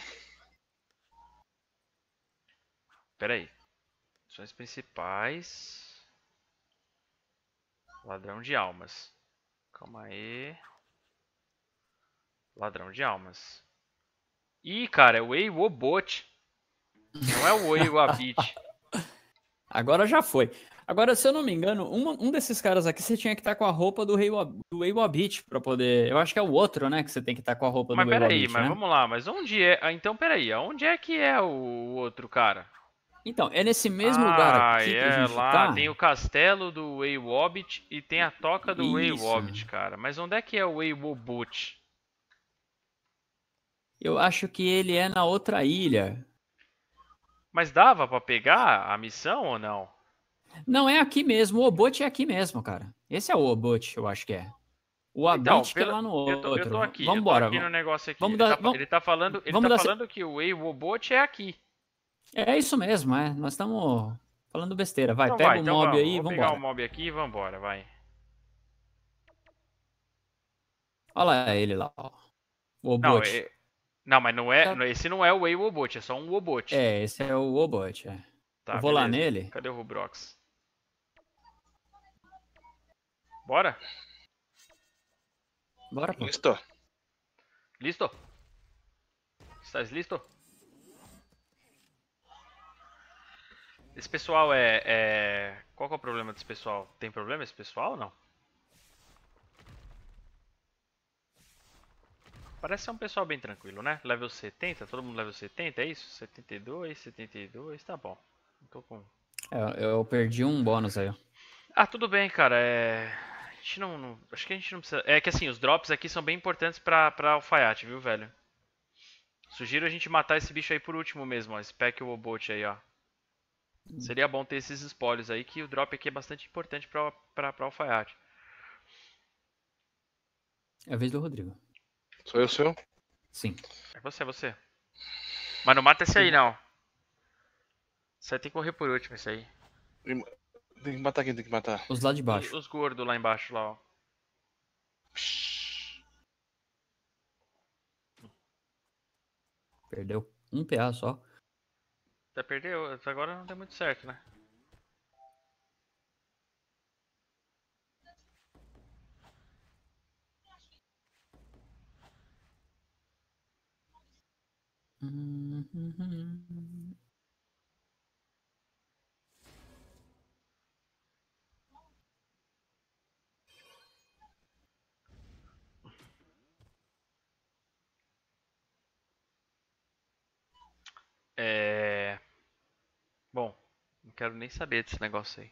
Pera aí. Missões principais. Ladrão de almas. Calma aí. Ladrão de almas. Ih, cara, é o Way Wobot. Não é o Way Wabit. Agora já foi. Agora, se eu não me engano, um, um desses caras aqui você tinha que estar com a roupa do Waywabit pra poder. Eu acho que é o outro, né? Que você tem que estar com a roupa do Mas pera aí, Waywabit, mas né? vamos lá. Mas onde é... Ah, então pera aí. Aonde é que é o outro cara? Então, é nesse mesmo lugar Ah, aqui que a é gente lá. tá. Tem o castelo do Way Wobbit e tem a toca do Way Isso. Wobbit, cara. Mas onde é que é o Way Wobot? Eu acho que ele é na outra ilha. Mas dava pra pegar a missão ou não? Não, é aqui mesmo. O Obot é aqui mesmo, cara. Esse é o Obot, eu acho que é. O Então, Abit que é pela... lá no eu, tô, eu tô outro. aqui. Eu tô Vambora. aqui no negócio aqui. Vamos Ele dar. tá, Vamos, ele tá falando, ele vamos tá dar. falando que o Way Wobot é aqui. É isso mesmo, é. Nós estamos falando besteira. Vai, Então pega vai, o então mob vamos. aí e Vou pegar o vambora. mob aqui e vambora, vai. Olha lá ele lá, ó. O Não, Obot. é... não, mas não é, Tá- não- esse não é o Way Wobot, é só um Wobot. É, esse é o Obot, é. Eu Tá, vou lá beleza. nele. Cadê o Rubrox? Bora? Bora, pô. Listo. Listo? Estás listo? Esse pessoal é, é... Qual que é o problema desse pessoal? Tem problema esse pessoal ou não? Parece ser um pessoal bem tranquilo, né? Level setenta, todo mundo level setenta, é isso? setenta e dois, setenta e dois, tá bom. Não tô com... É, eu perdi um bônus aí, ó. Ah, tudo bem, cara. É... A gente não, não- Acho que a gente não precisa. É que assim, os drops aqui são bem importantes pra, pra alfaiate, viu, velho? Sugiro a gente matar esse bicho aí por último mesmo, ó. Esse Pack Wobot aí, ó. Seria bom ter esses espólios aí, que o drop aqui é bastante importante pra, pra, pra alfaiate. É a vez do Rodrigo. Sou eu, seu? Sim. É você, é você. Mas não mata esse aí, não. Você tem que correr por último, esse aí. Tem que matar quem tem que matar. Os lá de Os, baixo. os gordos lá embaixo, lá, ó. Perdeu um P A só. Até perdeu, até agora não deu muito certo, né? É... Bom, não quero nem saber desse negócio aí.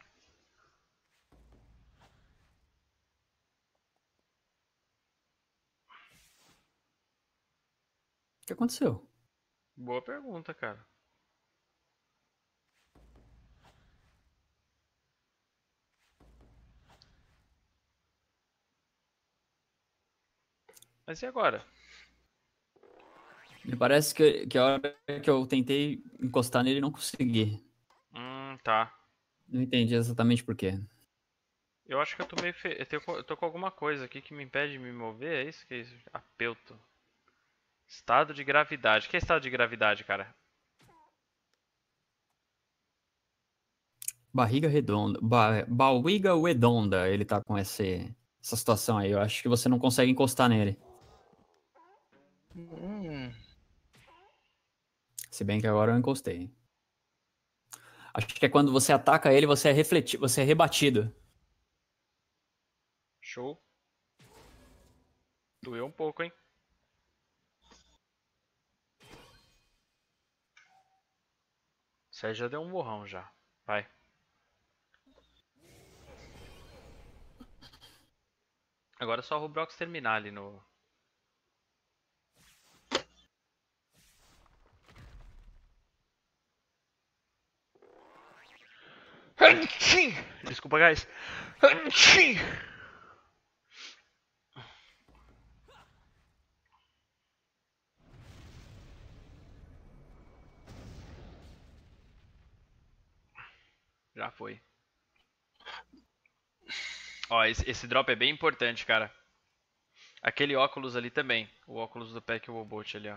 O que aconteceu? Boa pergunta, cara. Mas e agora? Me parece que, que a hora que eu tentei encostar nele, não consegui. Hum, tá. Não entendi exatamente por quê. Eu acho que eu tô meio fe... eu, tenho... eu tô com alguma coisa aqui que me impede de me mover, é isso que é isso? Apeuto. Estado de gravidade. O que é estado de gravidade, cara? Barriga redonda. Ba, barriga redonda, ele tá com esse, essa situação aí. Eu acho que você não consegue encostar nele. Hum, Se bem que agora eu encostei. Acho que é quando você ataca ele, você é refletido, você é rebatido. Show. Doeu um pouco, hein? Sérgio já deu um morrão já. Vai. Agora é só o Roblox terminar ali no... Desculpa, guys. Já foi. Ó, esse, esse drop é bem importante, cara. Aquele óculos ali também. O óculos do Pack Robot ali, ó.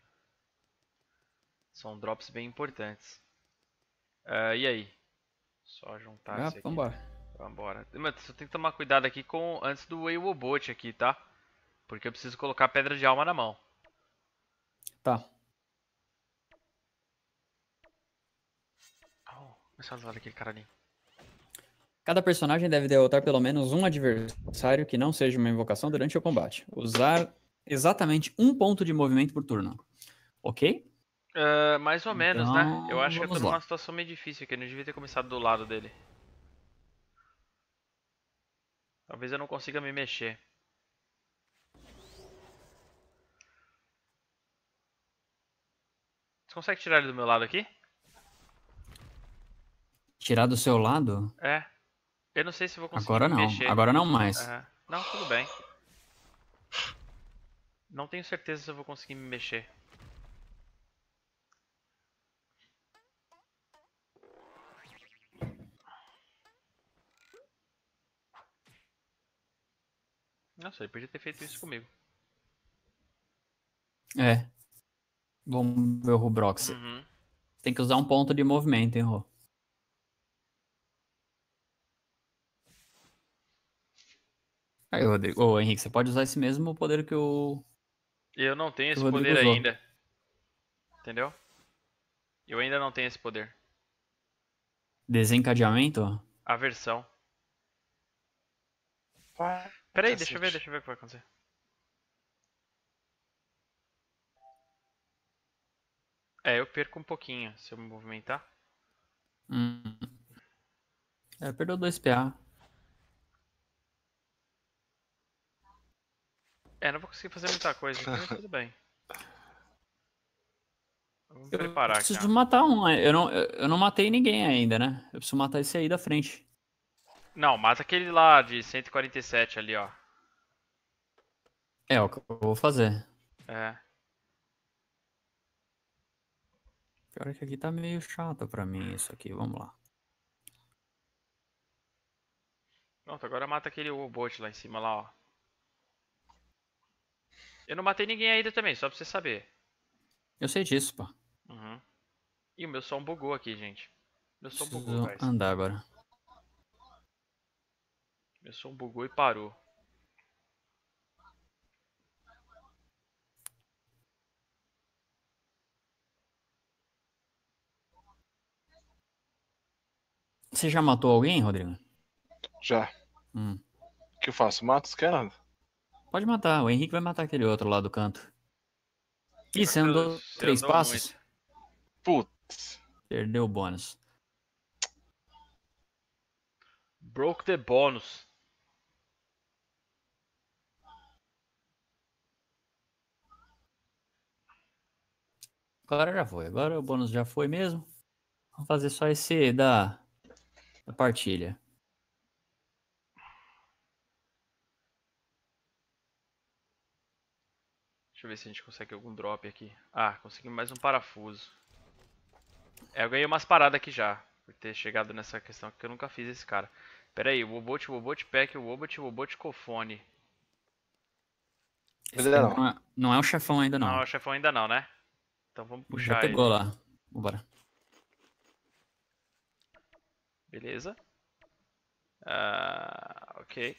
São drops bem importantes. Ah, e aí? Só juntar Ah, esse aqui. vambora. Vambora. Mas você tem que tomar cuidado aqui com antes do Way Robot aqui, tá? Porque eu preciso colocar a pedra de alma na mão. Tá. Oh, começar a usar aquele cara ali. Cada personagem deve derrotar pelo menos um adversário que não seja uma invocação durante o combate. Usar exatamente um ponto de movimento por turno. Ok? Uh, mais ou menos, né? Eu Então, acho que eu tô vamos numa lá. situação meio difícil aqui. Eu não devia ter começado do lado dele. Talvez eu não consiga me mexer. Você consegue tirar ele do meu lado aqui? Tirar do seu lado? É. Eu não sei se eu vou conseguir Agora me não. mexer. Agora não mais. Aham. Não, tudo bem. Não tenho certeza se eu vou conseguir me mexer. Nossa, ele podia ter feito isso comigo. É. Vamos ver o Rubrox. Uhum. Tem que usar um ponto de movimento, hein, Rô? Aí, Rodrigo. Ô, Henrique, você pode usar esse mesmo poder que o, Eu não tenho que o esse Rodrigo poder usou. ainda. Entendeu? Eu ainda não tenho esse poder. Desencadeamento? Aversão. vai, Pera aí, deixa eu ver, cacete. deixa eu ver o que vai acontecer. É, eu perco um pouquinho se eu me movimentar. Hum. É, perdeu dois P A. É, não vou conseguir fazer muita coisa aqui, mas tudo bem. Vamos Eu preparar aqui, preciso ó. matar um. né? Eu não, eu eu não matei ninguém ainda, né? Eu preciso matar esse aí da frente. Não, mata aquele lá de cento e quarenta e sete ali, ó. É, o que eu vou fazer. É. Pior é que aqui tá meio chato pra mim isso aqui. Vamos lá. Pronto, agora mata aquele robot lá em cima lá, ó. Eu não matei ninguém ainda também, só pra você saber. Eu sei disso, pá. Uhum. Ih, o meu som bugou aqui, gente. Meu som bugou, Preciso guys. andar agora. Meu som bugou e parou. Você já matou alguém, Rodrigo? Já. Hum. O que eu faço? Mato os caras? Pode matar. O Henrique vai matar aquele outro lá do canto. Ih, você andou Você três andou passos? muito. Putz. Perdeu o bônus. Broke the bonus. Agora já foi. Agora o bônus já foi mesmo. Vamos fazer só esse da, da partilha. ver se a gente consegue algum drop aqui. Ah, conseguimos mais um parafuso. É, eu ganhei umas paradas aqui já. Por ter chegado nessa questão que eu nunca fiz esse cara. Pera aí, o Wobot, o Wobot Pack, o Wobot, o Wobot Cofone. Esse Ainda não. é, não é o chefão ainda, Não, não. é o chefão ainda não, né? Então vamos Já puxar pegou ele. lá. Vambora. Beleza. Ah, ok.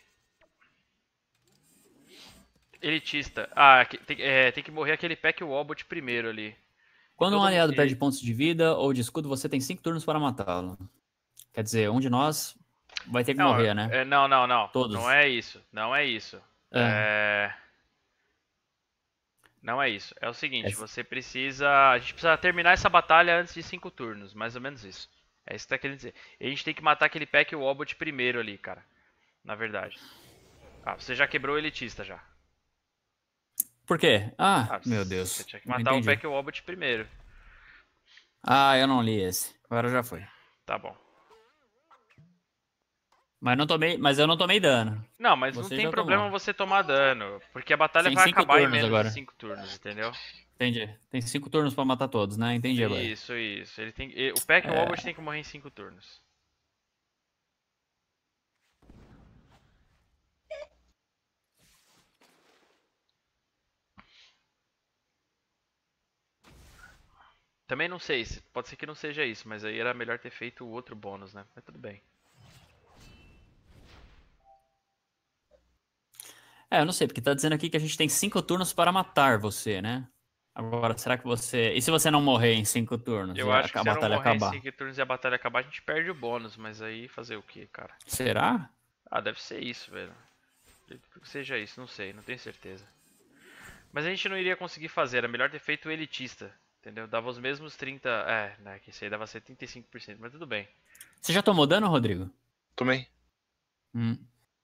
Elitista. Ah, aqui- tem, é, tem que morrer aquele Pack Wobot primeiro ali. Quando Todo um mundo aliado que- perde pontos de vida ou de escudo, você tem cinco turnos para matá-lo. Quer dizer, um de nós vai ter que Não, morrer, né? é, não, não, não. Não Todos. é isso. Não é isso. É. É... Não é isso. É o É, seguinte, você precisa. A gente precisa terminar essa batalha antes de cinco turnos, mais ou menos isso. É isso que tá querendo dizer. E a gente tem que matar aquele Pack Wobot primeiro ali, cara. Na verdade. Ah, você já quebrou o elitista já. por quê? Ah, Ah, meu você Deus. tinha que Não matar o entendi. Pack Wobot primeiro. Ah, eu não li esse. Agora já foi. Tá bom. Mas, não tomei, mas eu não tomei dano. Não, mas não Você tem já problema tomou. você tomar dano. Porque a batalha Tem vai cinco acabar em turnos menos de agora. cinco turnos, entendeu? Entendi. Tem cinco turnos pra matar todos, né? Entendi agora. Isso, isso. Ele tem, e- o Pack Wobot É, tem que morrer em cinco turnos. Também não sei, se- pode ser que não seja isso, mas aí era melhor ter feito o outro bônus, né? Mas tudo bem. é, eu não sei, porque tá dizendo aqui que a gente tem cinco turnos para matar você, né? Agora, será que você. E se você não morrer em cinco turnos Eu e a, acho que a se eu não batalha morrer em acabar? cinco turnos e a batalha acabar, a gente perde o bônus, mas aí fazer o que, cara? Será? Ah, deve ser isso, velho. Acredito que seja isso, não sei, não tenho certeza. Mas a gente não iria conseguir fazer, era melhor ter feito o elitista, entendeu? Dava os mesmos trinta. É, né, que esse aí dava setenta e cinco por cento, mas tudo bem. Você já tomou dano, Rodrigo? Tomei. Hum.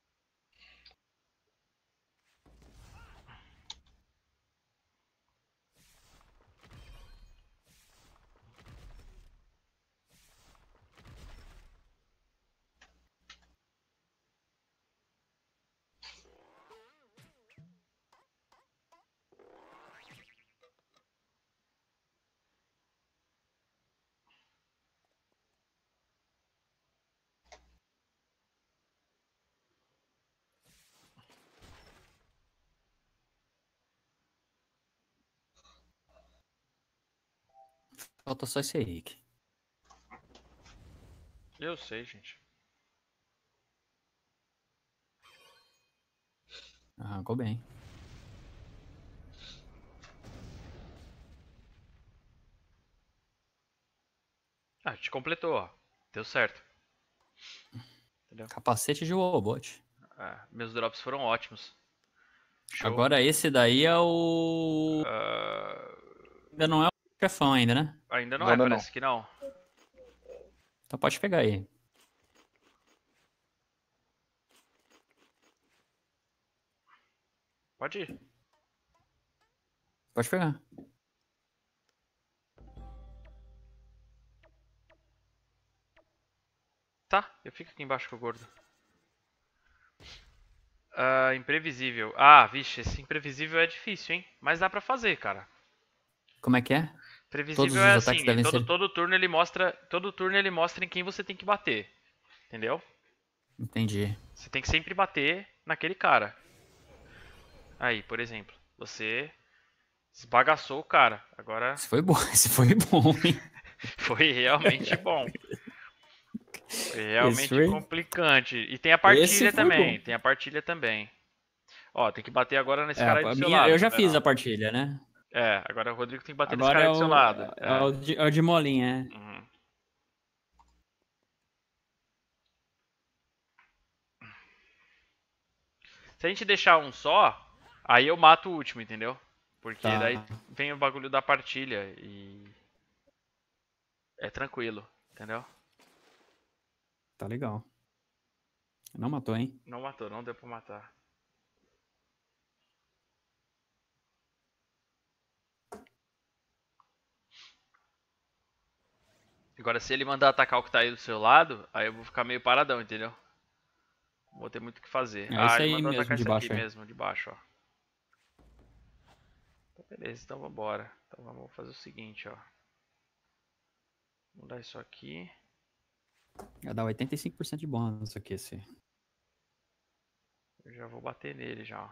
Falta só esse aí. Rick. Eu sei, gente. Arrancou bem. Ah, a gente completou, ó. Deu certo. Entendeu? Capacete de Wobot. Ah, meus drops foram ótimos. Show. Agora esse daí é o. Ah, Ainda não é o chefão ainda, né? ainda não Não, é, não, parece não. que não. Então pode pegar aí. Pode ir. Pode pegar. Tá, eu fico aqui embaixo com o gordo. Ah, imprevisível. Ah, vixe, esse imprevisível é difícil, hein? Mas dá pra fazer, cara. Como é que é? Todos Previsível é os ataques assim, devem todo, ser. todo turno ele mostra, todo turno ele mostra em quem você tem que bater. Entendeu? Entendi. Você tem que sempre bater naquele cara. Aí, por exemplo, você esbagaçou o cara. Agora Esse foi bom. Esse foi bom, hein? foi realmente bom. Foi realmente Esse foi... complicante. E tem a Esse partilha foi também. bom. Tem a partilha também. Ó, tem que bater agora nesse É, cara aí do a seu minha, lado, eu tá já vendo? fiz Ó? a partilha, né? É, agora o Rodrigo tem que bater nesse Agora cara é aí do seu o, lado. é o, É. de, é o de molinha, é. Uhum. Se a gente deixar um só, aí eu mato o último, entendeu? Porque daí Tá, vem o bagulho da partilha e é tranquilo, entendeu? tá legal. Não matou, hein? Não matou, não deu pra matar. Agora se ele mandar atacar o que tá aí do seu lado, aí eu vou ficar meio paradão, entendeu? Não vou ter muito o que fazer. É Ah, esse ele aí mandou mesmo, atacar de esse aqui baixo aí. mesmo, de baixo, ó. Beleza, então vambora. Então vamos fazer o seguinte, ó. Vamos dar isso aqui. Vai dar oitenta e cinco por cento de bônus aqui, esse. Eu já vou bater nele já, ó.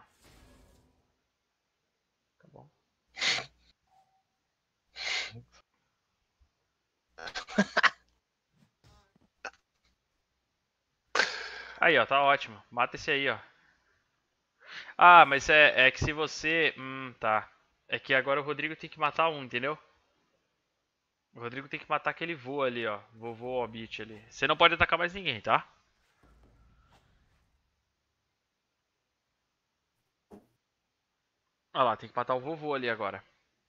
Tá bom. Aí, ó, tá ótimo. Mata esse aí, ó. Ah, mas é, é que se você... Hum, tá. É que agora o Rodrigo tem que matar um, entendeu? O Rodrigo tem que matar aquele vô ali, ó. Vovô Hobbit ali. Você não pode atacar mais ninguém, tá? Olha lá, tem que matar o vovô ali agora.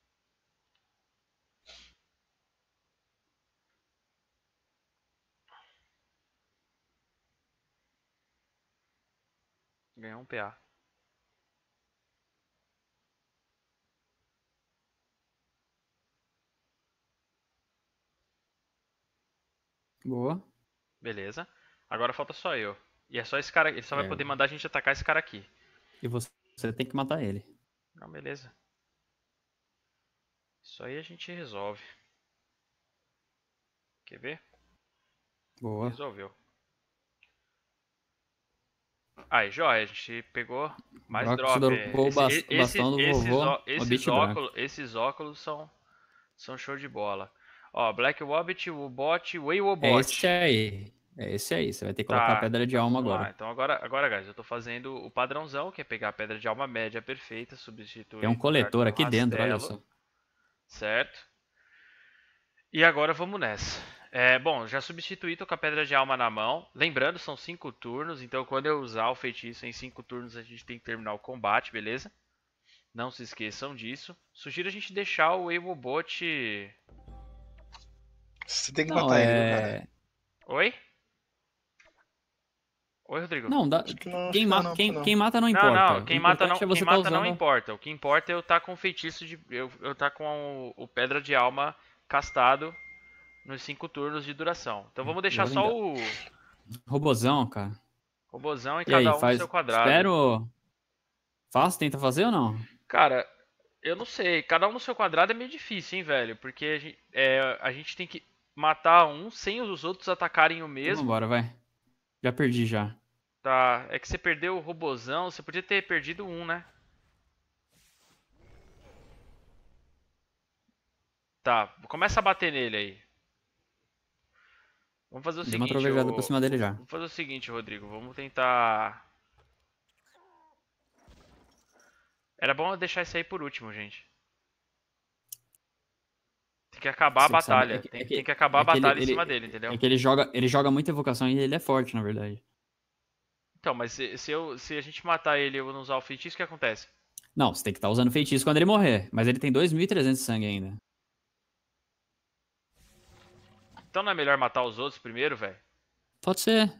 Ganhou um P A. Boa. Beleza. Agora falta só eu. E é só esse cara. Ele só vai É. poder mandar a gente atacar esse cara aqui. E você, você tem que matar ele. Não, beleza. Isso aí a gente resolve. Quer ver? Boa. Resolveu. Aí, joia, a gente pegou mais Brox drop. dropou o Esse, bas- e- o bastão esse, do esses, vovô, ó- o esses, Hobbit branco. óculos, esses óculos são, são show de bola. Ó, Black Wobbit, Wobot, Way É Wobot. esse aí. É esse aí. Você vai ter que colocar a Tá, pedra de então alma vamos lá. agora. Então agora, agora, guys, eu tô fazendo o padrãozão, que é pegar a pedra de alma média perfeita, substituir Tem um no lugar coletor do aqui dentro, olha rastelo, só. certo? E agora vamos nessa. É, bom, já substituí, tô com a pedra de alma na mão. Lembrando, são cinco turnos, então quando eu usar o feitiço em cinco turnos a gente tem que terminar o combate, beleza? Não se esqueçam disso. Sugiro a gente deixar o Ewobot... Você tem que Não, matar ele, viu, cara? é... Oi? Oi, Rodrigo. Não, dá... Acho que não, acho Quem, que não, ma... não, acho que quem... não. quem mata não Não, importa. não, O quem mata não, importante é quem você tá mata não usando... importa. O que importa é eu estar com o feitiço de... Eu, eu tá com o, o Pedra de Alma castado nos cinco turnos de duração. Então vamos deixar Agora só ainda... o Robozão, cara. robozão em E aí, cada um no seu faz... quadrado. Espero... Faz, tenta fazer ou não? Cara, eu não sei. Cada um no seu quadrado é meio difícil, hein, velho? Porque a gente, é, a gente tem que matar um sem os outros atacarem o Então mesmo. vambora, vai. Já perdi já. Tá, é que você perdeu o robozão, você podia ter perdido um, né? Tá, começa a bater nele aí. Vamos fazer o Dei uma seguinte, trovejada pra ô- cima dele já. vamos fazer o seguinte, Rodrigo. Vamos tentar. Era bom eu deixar esse aí por último, gente. Tem que acabar a Você tem que saber. É batalha. que, Tem, é tem que, que acabar a é que ele, batalha em cima ele, dele, entendeu? é que ele joga, ele joga muita evocação e ele é forte, na verdade. Então, mas se, se, eu, se a gente matar ele e eu não usar o feitiço, o que acontece? Não, você tem que estar usando feitiço quando ele morrer. Mas ele tem dois mil e trezentos de sangue ainda. Então não é melhor matar os outros primeiro, velho? Pode ser.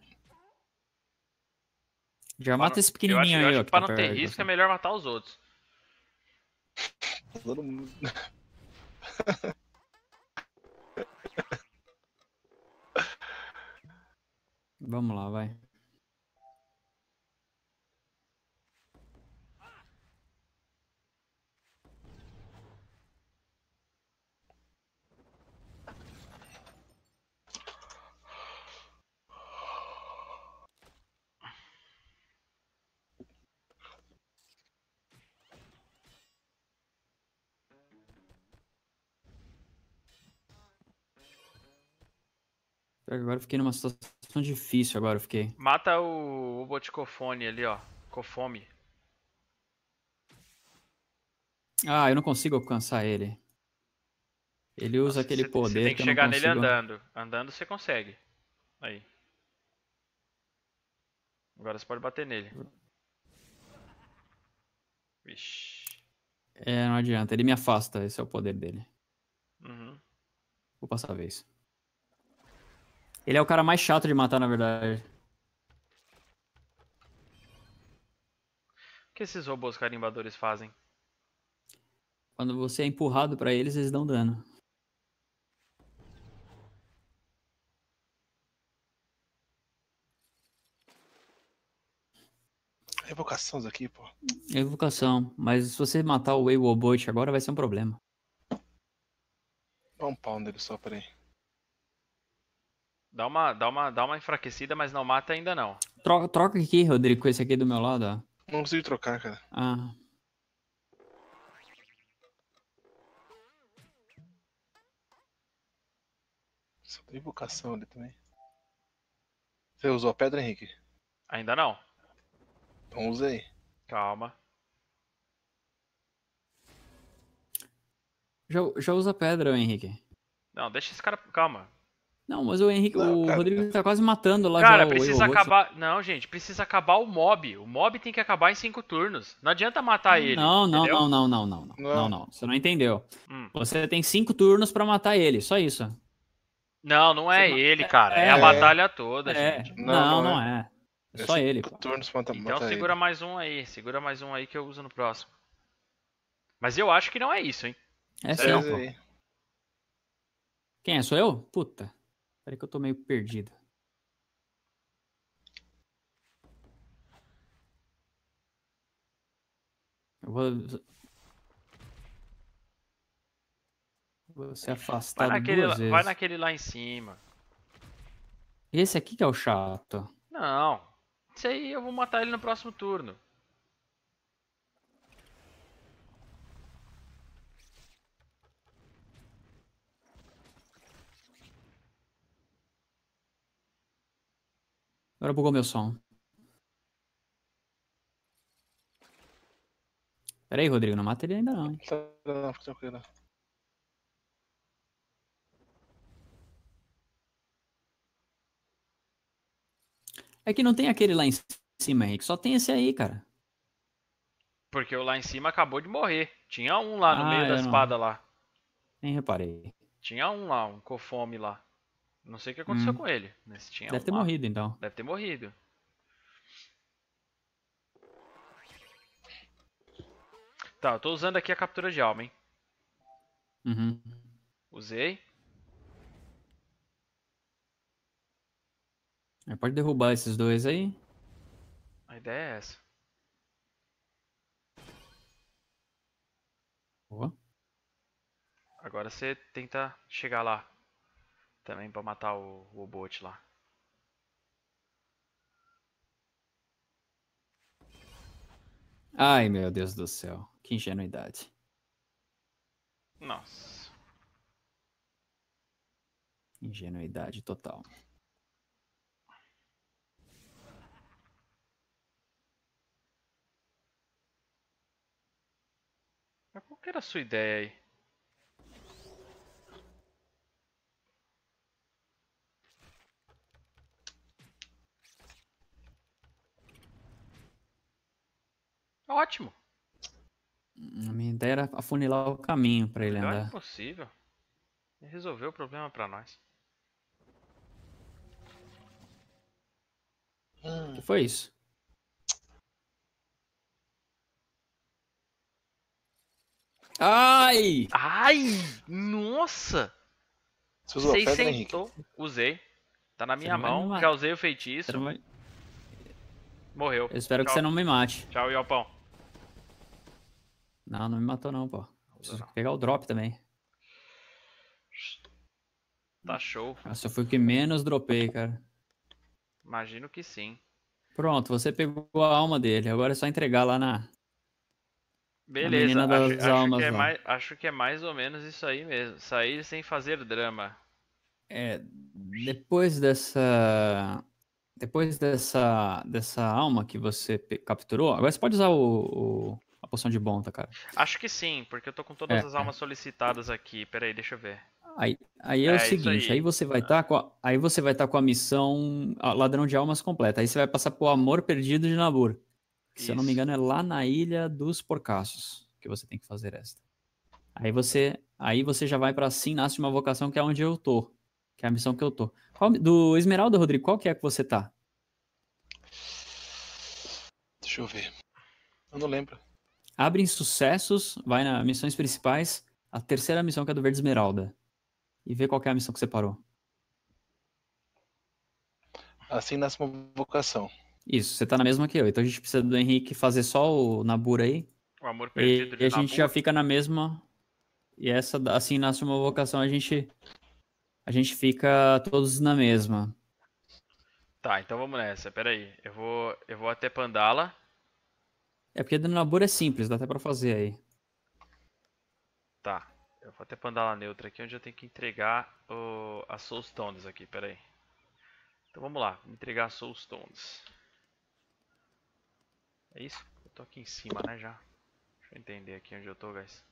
Já Pra mata não- esse Eu acho, pequenininho eu aí, acho ó, que que pra tá não ter perto de risco é você. melhor matar os outros. Todo mundo. Vamos lá, vai. Agora eu fiquei numa situação difícil, agora eu fiquei. Mata o, o Boticofone ali, ó. Cofome. Ah, eu não consigo alcançar ele. Ele usa aquele Você tem poder que que eu não chegar nele consigo. andando. Andando você consegue. Aí. Agora você pode bater nele. Vixe. É, não adianta. Ele me afasta, esse é o poder dele. Uhum. Vou passar a vez. Ele é o cara mais chato de matar, na verdade. O que esses robôs carimbadores fazem? Quando você é empurrado pra eles, eles dão dano. Revocações aqui, pô. Evocação. Mas se você matar o Wei Wobot agora vai ser um problema. Dá um pau nele só, peraí. Dá uma, dá uma, dá uma enfraquecida, mas não mata ainda não. Troca, troca aqui, Rodrigo, com esse aqui do meu lado, ó. Não consigo trocar, cara. Ah. Só tem invocação ali também. Você usou a pedra, Henrique? Ainda não. Então usa aí. Calma. Já, já usa pedra, Henrique. Não, deixa esse cara. Calma. Não, mas o Henrique, Não, o cara. Rodrigo tá quase matando lá Cara, já o Wei precisa Wobot. acabar. Não, gente, precisa acabar o mob. O mob tem que acabar em cinco turnos. Não adianta matar ele. Não, não, entendeu? não, não, não, não, não, Não. não, não. Você não entendeu. Hum. Você tem cinco turnos pra matar ele, só isso. Não, não é Você ma- ele, cara. É, é, a é. batalha toda, É, gente. não, Não, não, não é. É É só cinco ele, pô. turnos pra matar Então matar segura ele. mais um aí. Segura mais um aí que eu uso no próximo. Mas eu acho que não é isso, hein? É sim, É, pô. aí. Quem é? Sou eu? Puta. Peraí que eu tô meio perdido. Eu vou... Vou ser Vai afastado naquele, duas lá- vezes. vai naquele lá em cima. Esse aqui que é o chato. Não. Isso aí eu vou matar ele no próximo turno. Agora bugou meu som. Pera aí, Rodrigo, não mata ele ainda não, hein? Tá, não, fica tranquilo. É que não tem aquele lá em cima, Henrique. Só tem esse aí, cara. Porque o lá em cima acabou de morrer. Tinha um lá no Ah, meio da eu não- espada lá. Nem reparei. Tinha um lá, um Kofome lá. Não sei o que aconteceu Hum. com ele. Mas tinha Deve um ter lá. morrido, então. Deve ter morrido. Tá, eu tô usando aqui a captura de alma, hein? Uhum. Usei. Aí pode derrubar esses dois aí. A ideia é essa. Boa. Agora você tenta chegar lá. Também pra matar o, o bot lá. Ai, meu Deus do céu. Que ingenuidade. Nossa. Ingenuidade total. Mas qual que era a sua ideia aí? Ótimo. A minha ideia era afunilar o caminho pra ele Melhor andar. impossível. Resolveu o problema pra nós. O Hum, que foi isso? Ai! Ai! Nossa! você usou a Você pedra, Henrique? sentou. Usei. Tá na minha não vai me mão. matar. Já usei o Você feitiço. não vai- Morreu. Eu espero que Tchau. você não me mate. Tchau, Iopão. Não, não me matou não, pô. Preciso pegar o drop também. Tá show. Essa foi o que menos dropei, cara. Imagino que sim. Pronto, você pegou a alma dele. Agora é só entregar lá na... Beleza, menina das acho, acho almas que é lá. mais, acho que é mais ou menos isso aí mesmo. Sair sem fazer drama. É, depois dessa... Depois dessa, dessa alma que você pe- capturou, agora você pode usar o, o- a poção de bonta, cara. Acho que sim, porque eu tô com todas É. as almas solicitadas aqui. Pera aí, deixa eu ver. Aí, aí é, É, o isso seguinte, aí. aí. você vai estar com a, aí você vai estar com a missão a- Ladrão de Almas completa. Aí você vai passar pro Amor Perdido de Nabur. Que, se eu não me Isso. engano, é lá na Ilha dos Porcaços que você tem que fazer esta. Aí você, aí você já vai pra Sim Nasce uma Vocação, que é onde eu tô. Que é a missão que eu tô. Qual- do Esmeralda, Rodrigo, qual que é que você tá? Deixa eu ver. Eu não lembro. Abre em sucessos, vai nas missões principais, a terceira missão que é do Verde Esmeralda. E vê qual que é a missão que você parou. Assim nasce uma vocação. Isso, você tá na mesma que eu. Então a gente precisa do Henrique fazer só o Nabur aí. O amor E perdido de a gente já Nabur. fica na mesma. E essa, assim, nasce uma vocação, a gente, a gente fica todos na mesma. Tá, então vamos nessa. Pera aí. Eu vou, eu vou até Pandala. É porque do Nabur é simples, dá até pra fazer aí. Tá. Eu vou até Pandala neutra aqui, onde eu tenho que entregar o, as Soul Stones aqui. Pera aí. Então vamos lá. Vou entregar as Soul Stones. É isso? Eu tô aqui em cima, né, já. Deixa eu entender aqui onde eu tô, guys.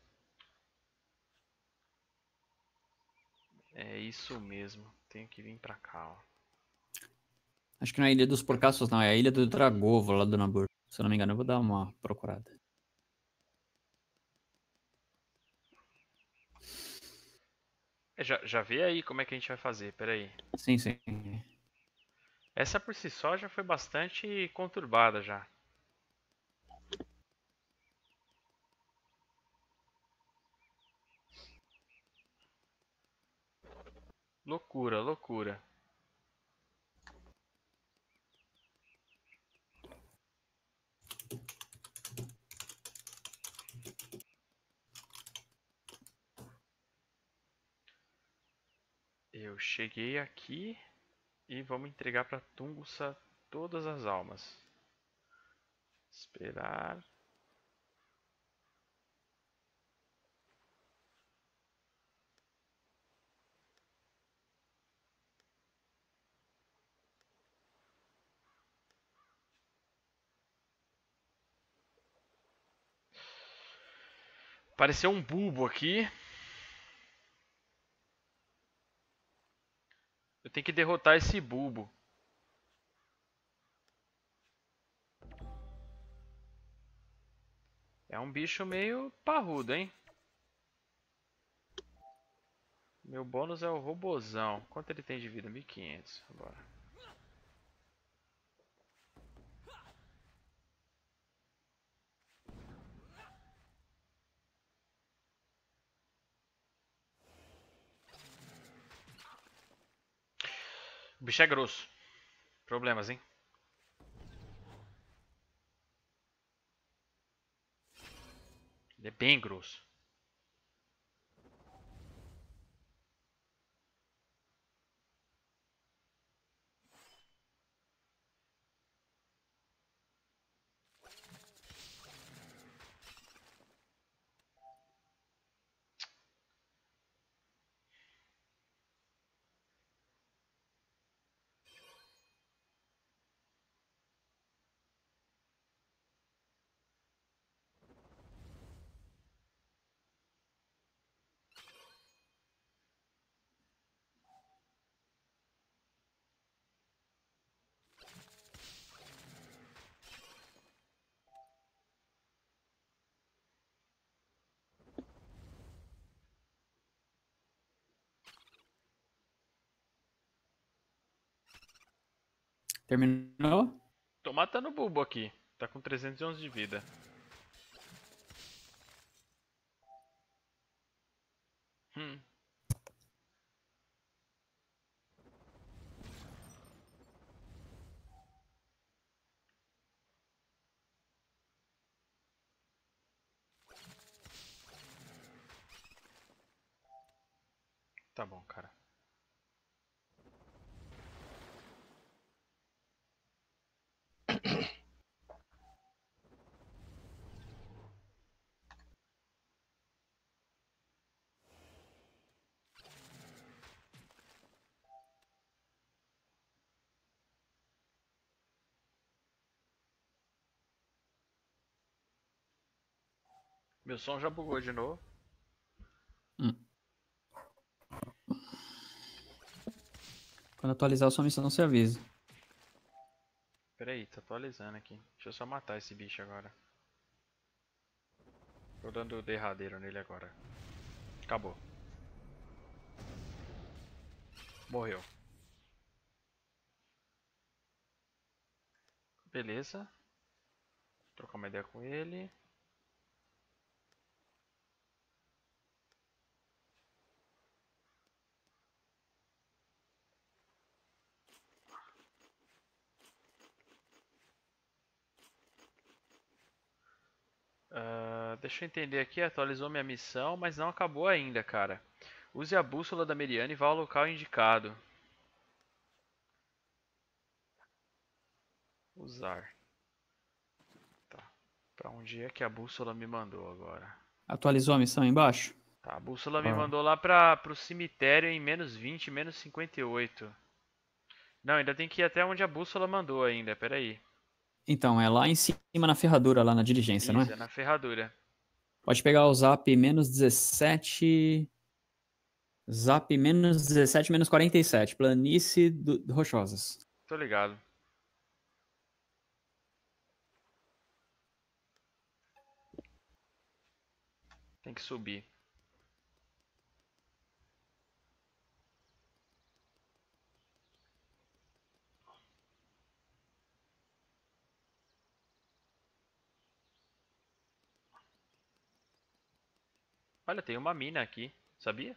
É isso mesmo. Tenho que vir pra cá, ó. Acho que não é a Ilha dos Porcaços, não. É a Ilha do Dragovo, lá do Nabur. Se eu não me engano, eu vou dar uma procurada. É, já, já vê aí como é que a gente vai fazer. Pera aí. Sim, sim. Essa por si só já foi bastante conturbada já. Loucura, loucura. Eu cheguei aqui e vamos entregar para Tungusa todas as almas. Esperar. Apareceu um bulbo aqui. Eu tenho que derrotar esse bulbo. É um bicho meio parrudo, hein? Meu bônus é o robozão. Quanto ele tem de vida? mil e quinhentos. Bora. O bicho é grosso. Problemas, hein? Ele é bem grosso. Terminou? Tô matando o bulbo aqui. Tá com trezentos e onze de vida. Hum. Tá bom, cara. Meu som já bugou de novo. Hum. Quando atualizar a sua missão, você avisa. Pera aí, tá atualizando aqui. Deixa eu só matar esse bicho agora. Tô dando o derradeiro nele agora. Acabou. Morreu. Beleza. Vou trocar uma ideia com ele. deixa eu entender aqui, atualizou minha missão, mas não acabou ainda, cara. Use a bússola da Meriane e vá ao local indicado. Usar. Tá. Pra onde é que a bússola me mandou agora? Atualizou a missão aí embaixo? Tá, a bússola me Ah. mandou lá pra, pro cemitério em menos vinte, menos cinquenta e oito. Não, ainda tem que ir até onde a bússola mandou ainda, peraí. Então, é lá em cima na ferradura, lá na diligência, não Isso, é? é na ferradura. Pode pegar o zap menos dezessete. Zap menos dezessete, menos quarenta e sete. Planície do, do Rochosas. Tô ligado. Tem que subir. Olha, tem uma mina aqui, sabia?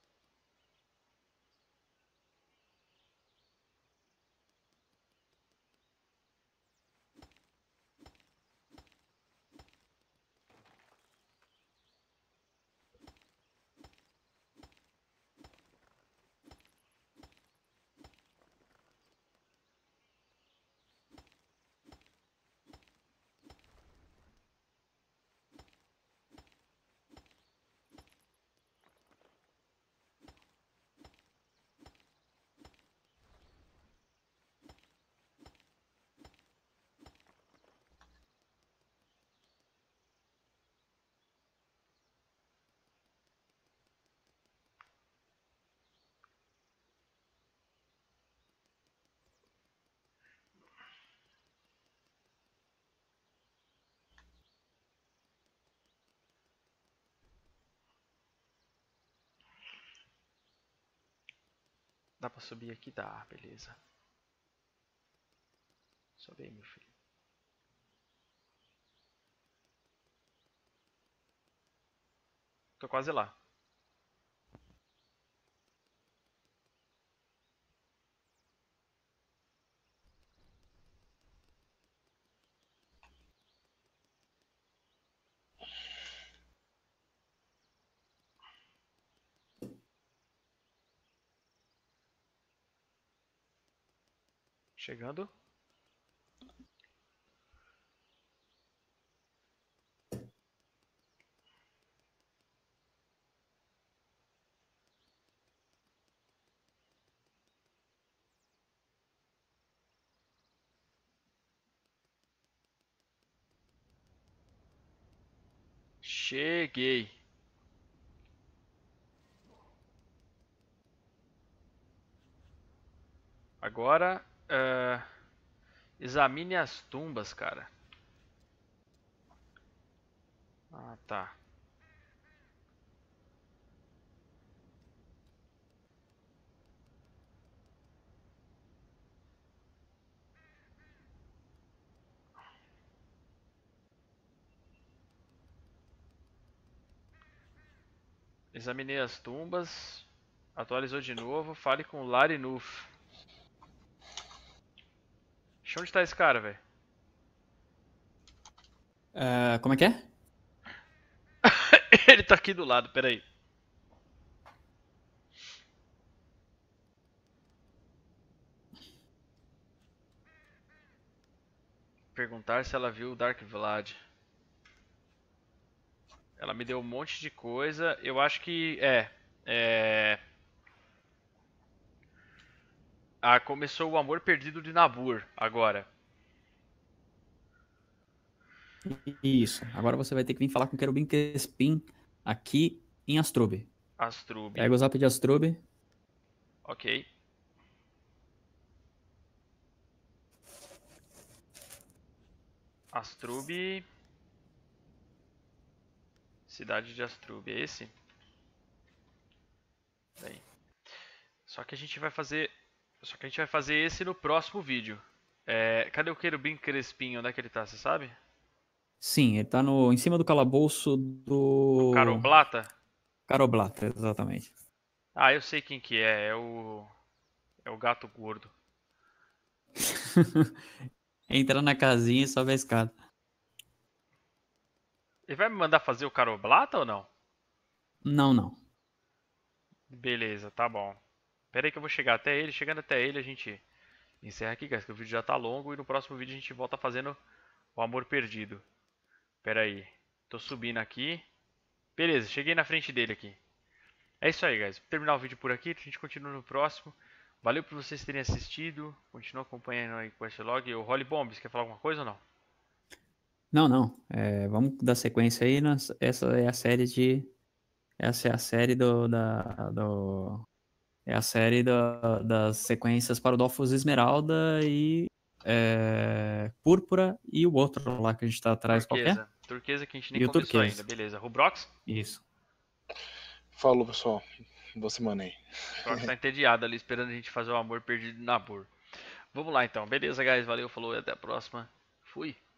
Dá pra subir aqui? Dá, beleza. Sobe aí, meu filho. Tô quase lá. Chegando. Cheguei. Agora, uh, examine as tumbas, cara. Ah, tá. Examinei as tumbas. Atualizou de novo. Fale com Larinuf. Onde tá esse cara, velho? Uh, como é que é? Ele tá aqui do lado, peraí. Perguntar se ela viu o Dark Vlad. Ela me deu um monte de coisa. Eu acho que é. É. Ah, começou o amor perdido de Nabur agora. Isso. Agora você vai ter que vir falar com o Querubim Crespin aqui em Astrube. Astrube. Pega o zap de Astrube. Ok. Astrube. Cidade de Astrube, é esse? Bem. Só que a gente vai fazer. Só que a gente vai fazer esse no próximo vídeo. É, cadê o Querubim Crespin? Onde é que ele tá, você sabe? Sim, ele tá no, em cima do calabouço do... Caroblata? Caroblata, exatamente. Ah, eu sei quem que é. É o. É o gato gordo. Entra na casinha e sobe a escada. Ele vai me mandar fazer o Caroblata ou não? Não, não. Beleza, tá bom. Pera aí que eu vou chegar até ele. Chegando até ele, a gente encerra aqui, guys, que o vídeo já tá longo. E no próximo vídeo a gente volta fazendo o Amor Perdido. Pera aí. Tô subindo aqui. Beleza, cheguei na frente dele aqui. É isso aí, guys. Vou terminar o vídeo por aqui. A gente continua no próximo. Valeu por vocês terem assistido. Continua acompanhando aí o Questlog. O Holly Bombs, quer falar alguma coisa ou não? Não, não. É, vamos dar sequência aí. Nas, essa é a série de. Essa é a série do. Da, do é a série da, das sequências para o Dofus Esmeralda e. É, Púrpura e o outro lá que a gente tá atrás qualquer. Turquesa. Turquesa que a gente nem E o começou turquesa. ainda. Beleza. Rubrox? Isso. Falou, pessoal. Boa semana aí. O Rubrox tá entediado ali esperando a gente fazer o Amor Perdido na Bur. Vamos lá então. Beleza, guys. Valeu, falou e até a próxima. Fui.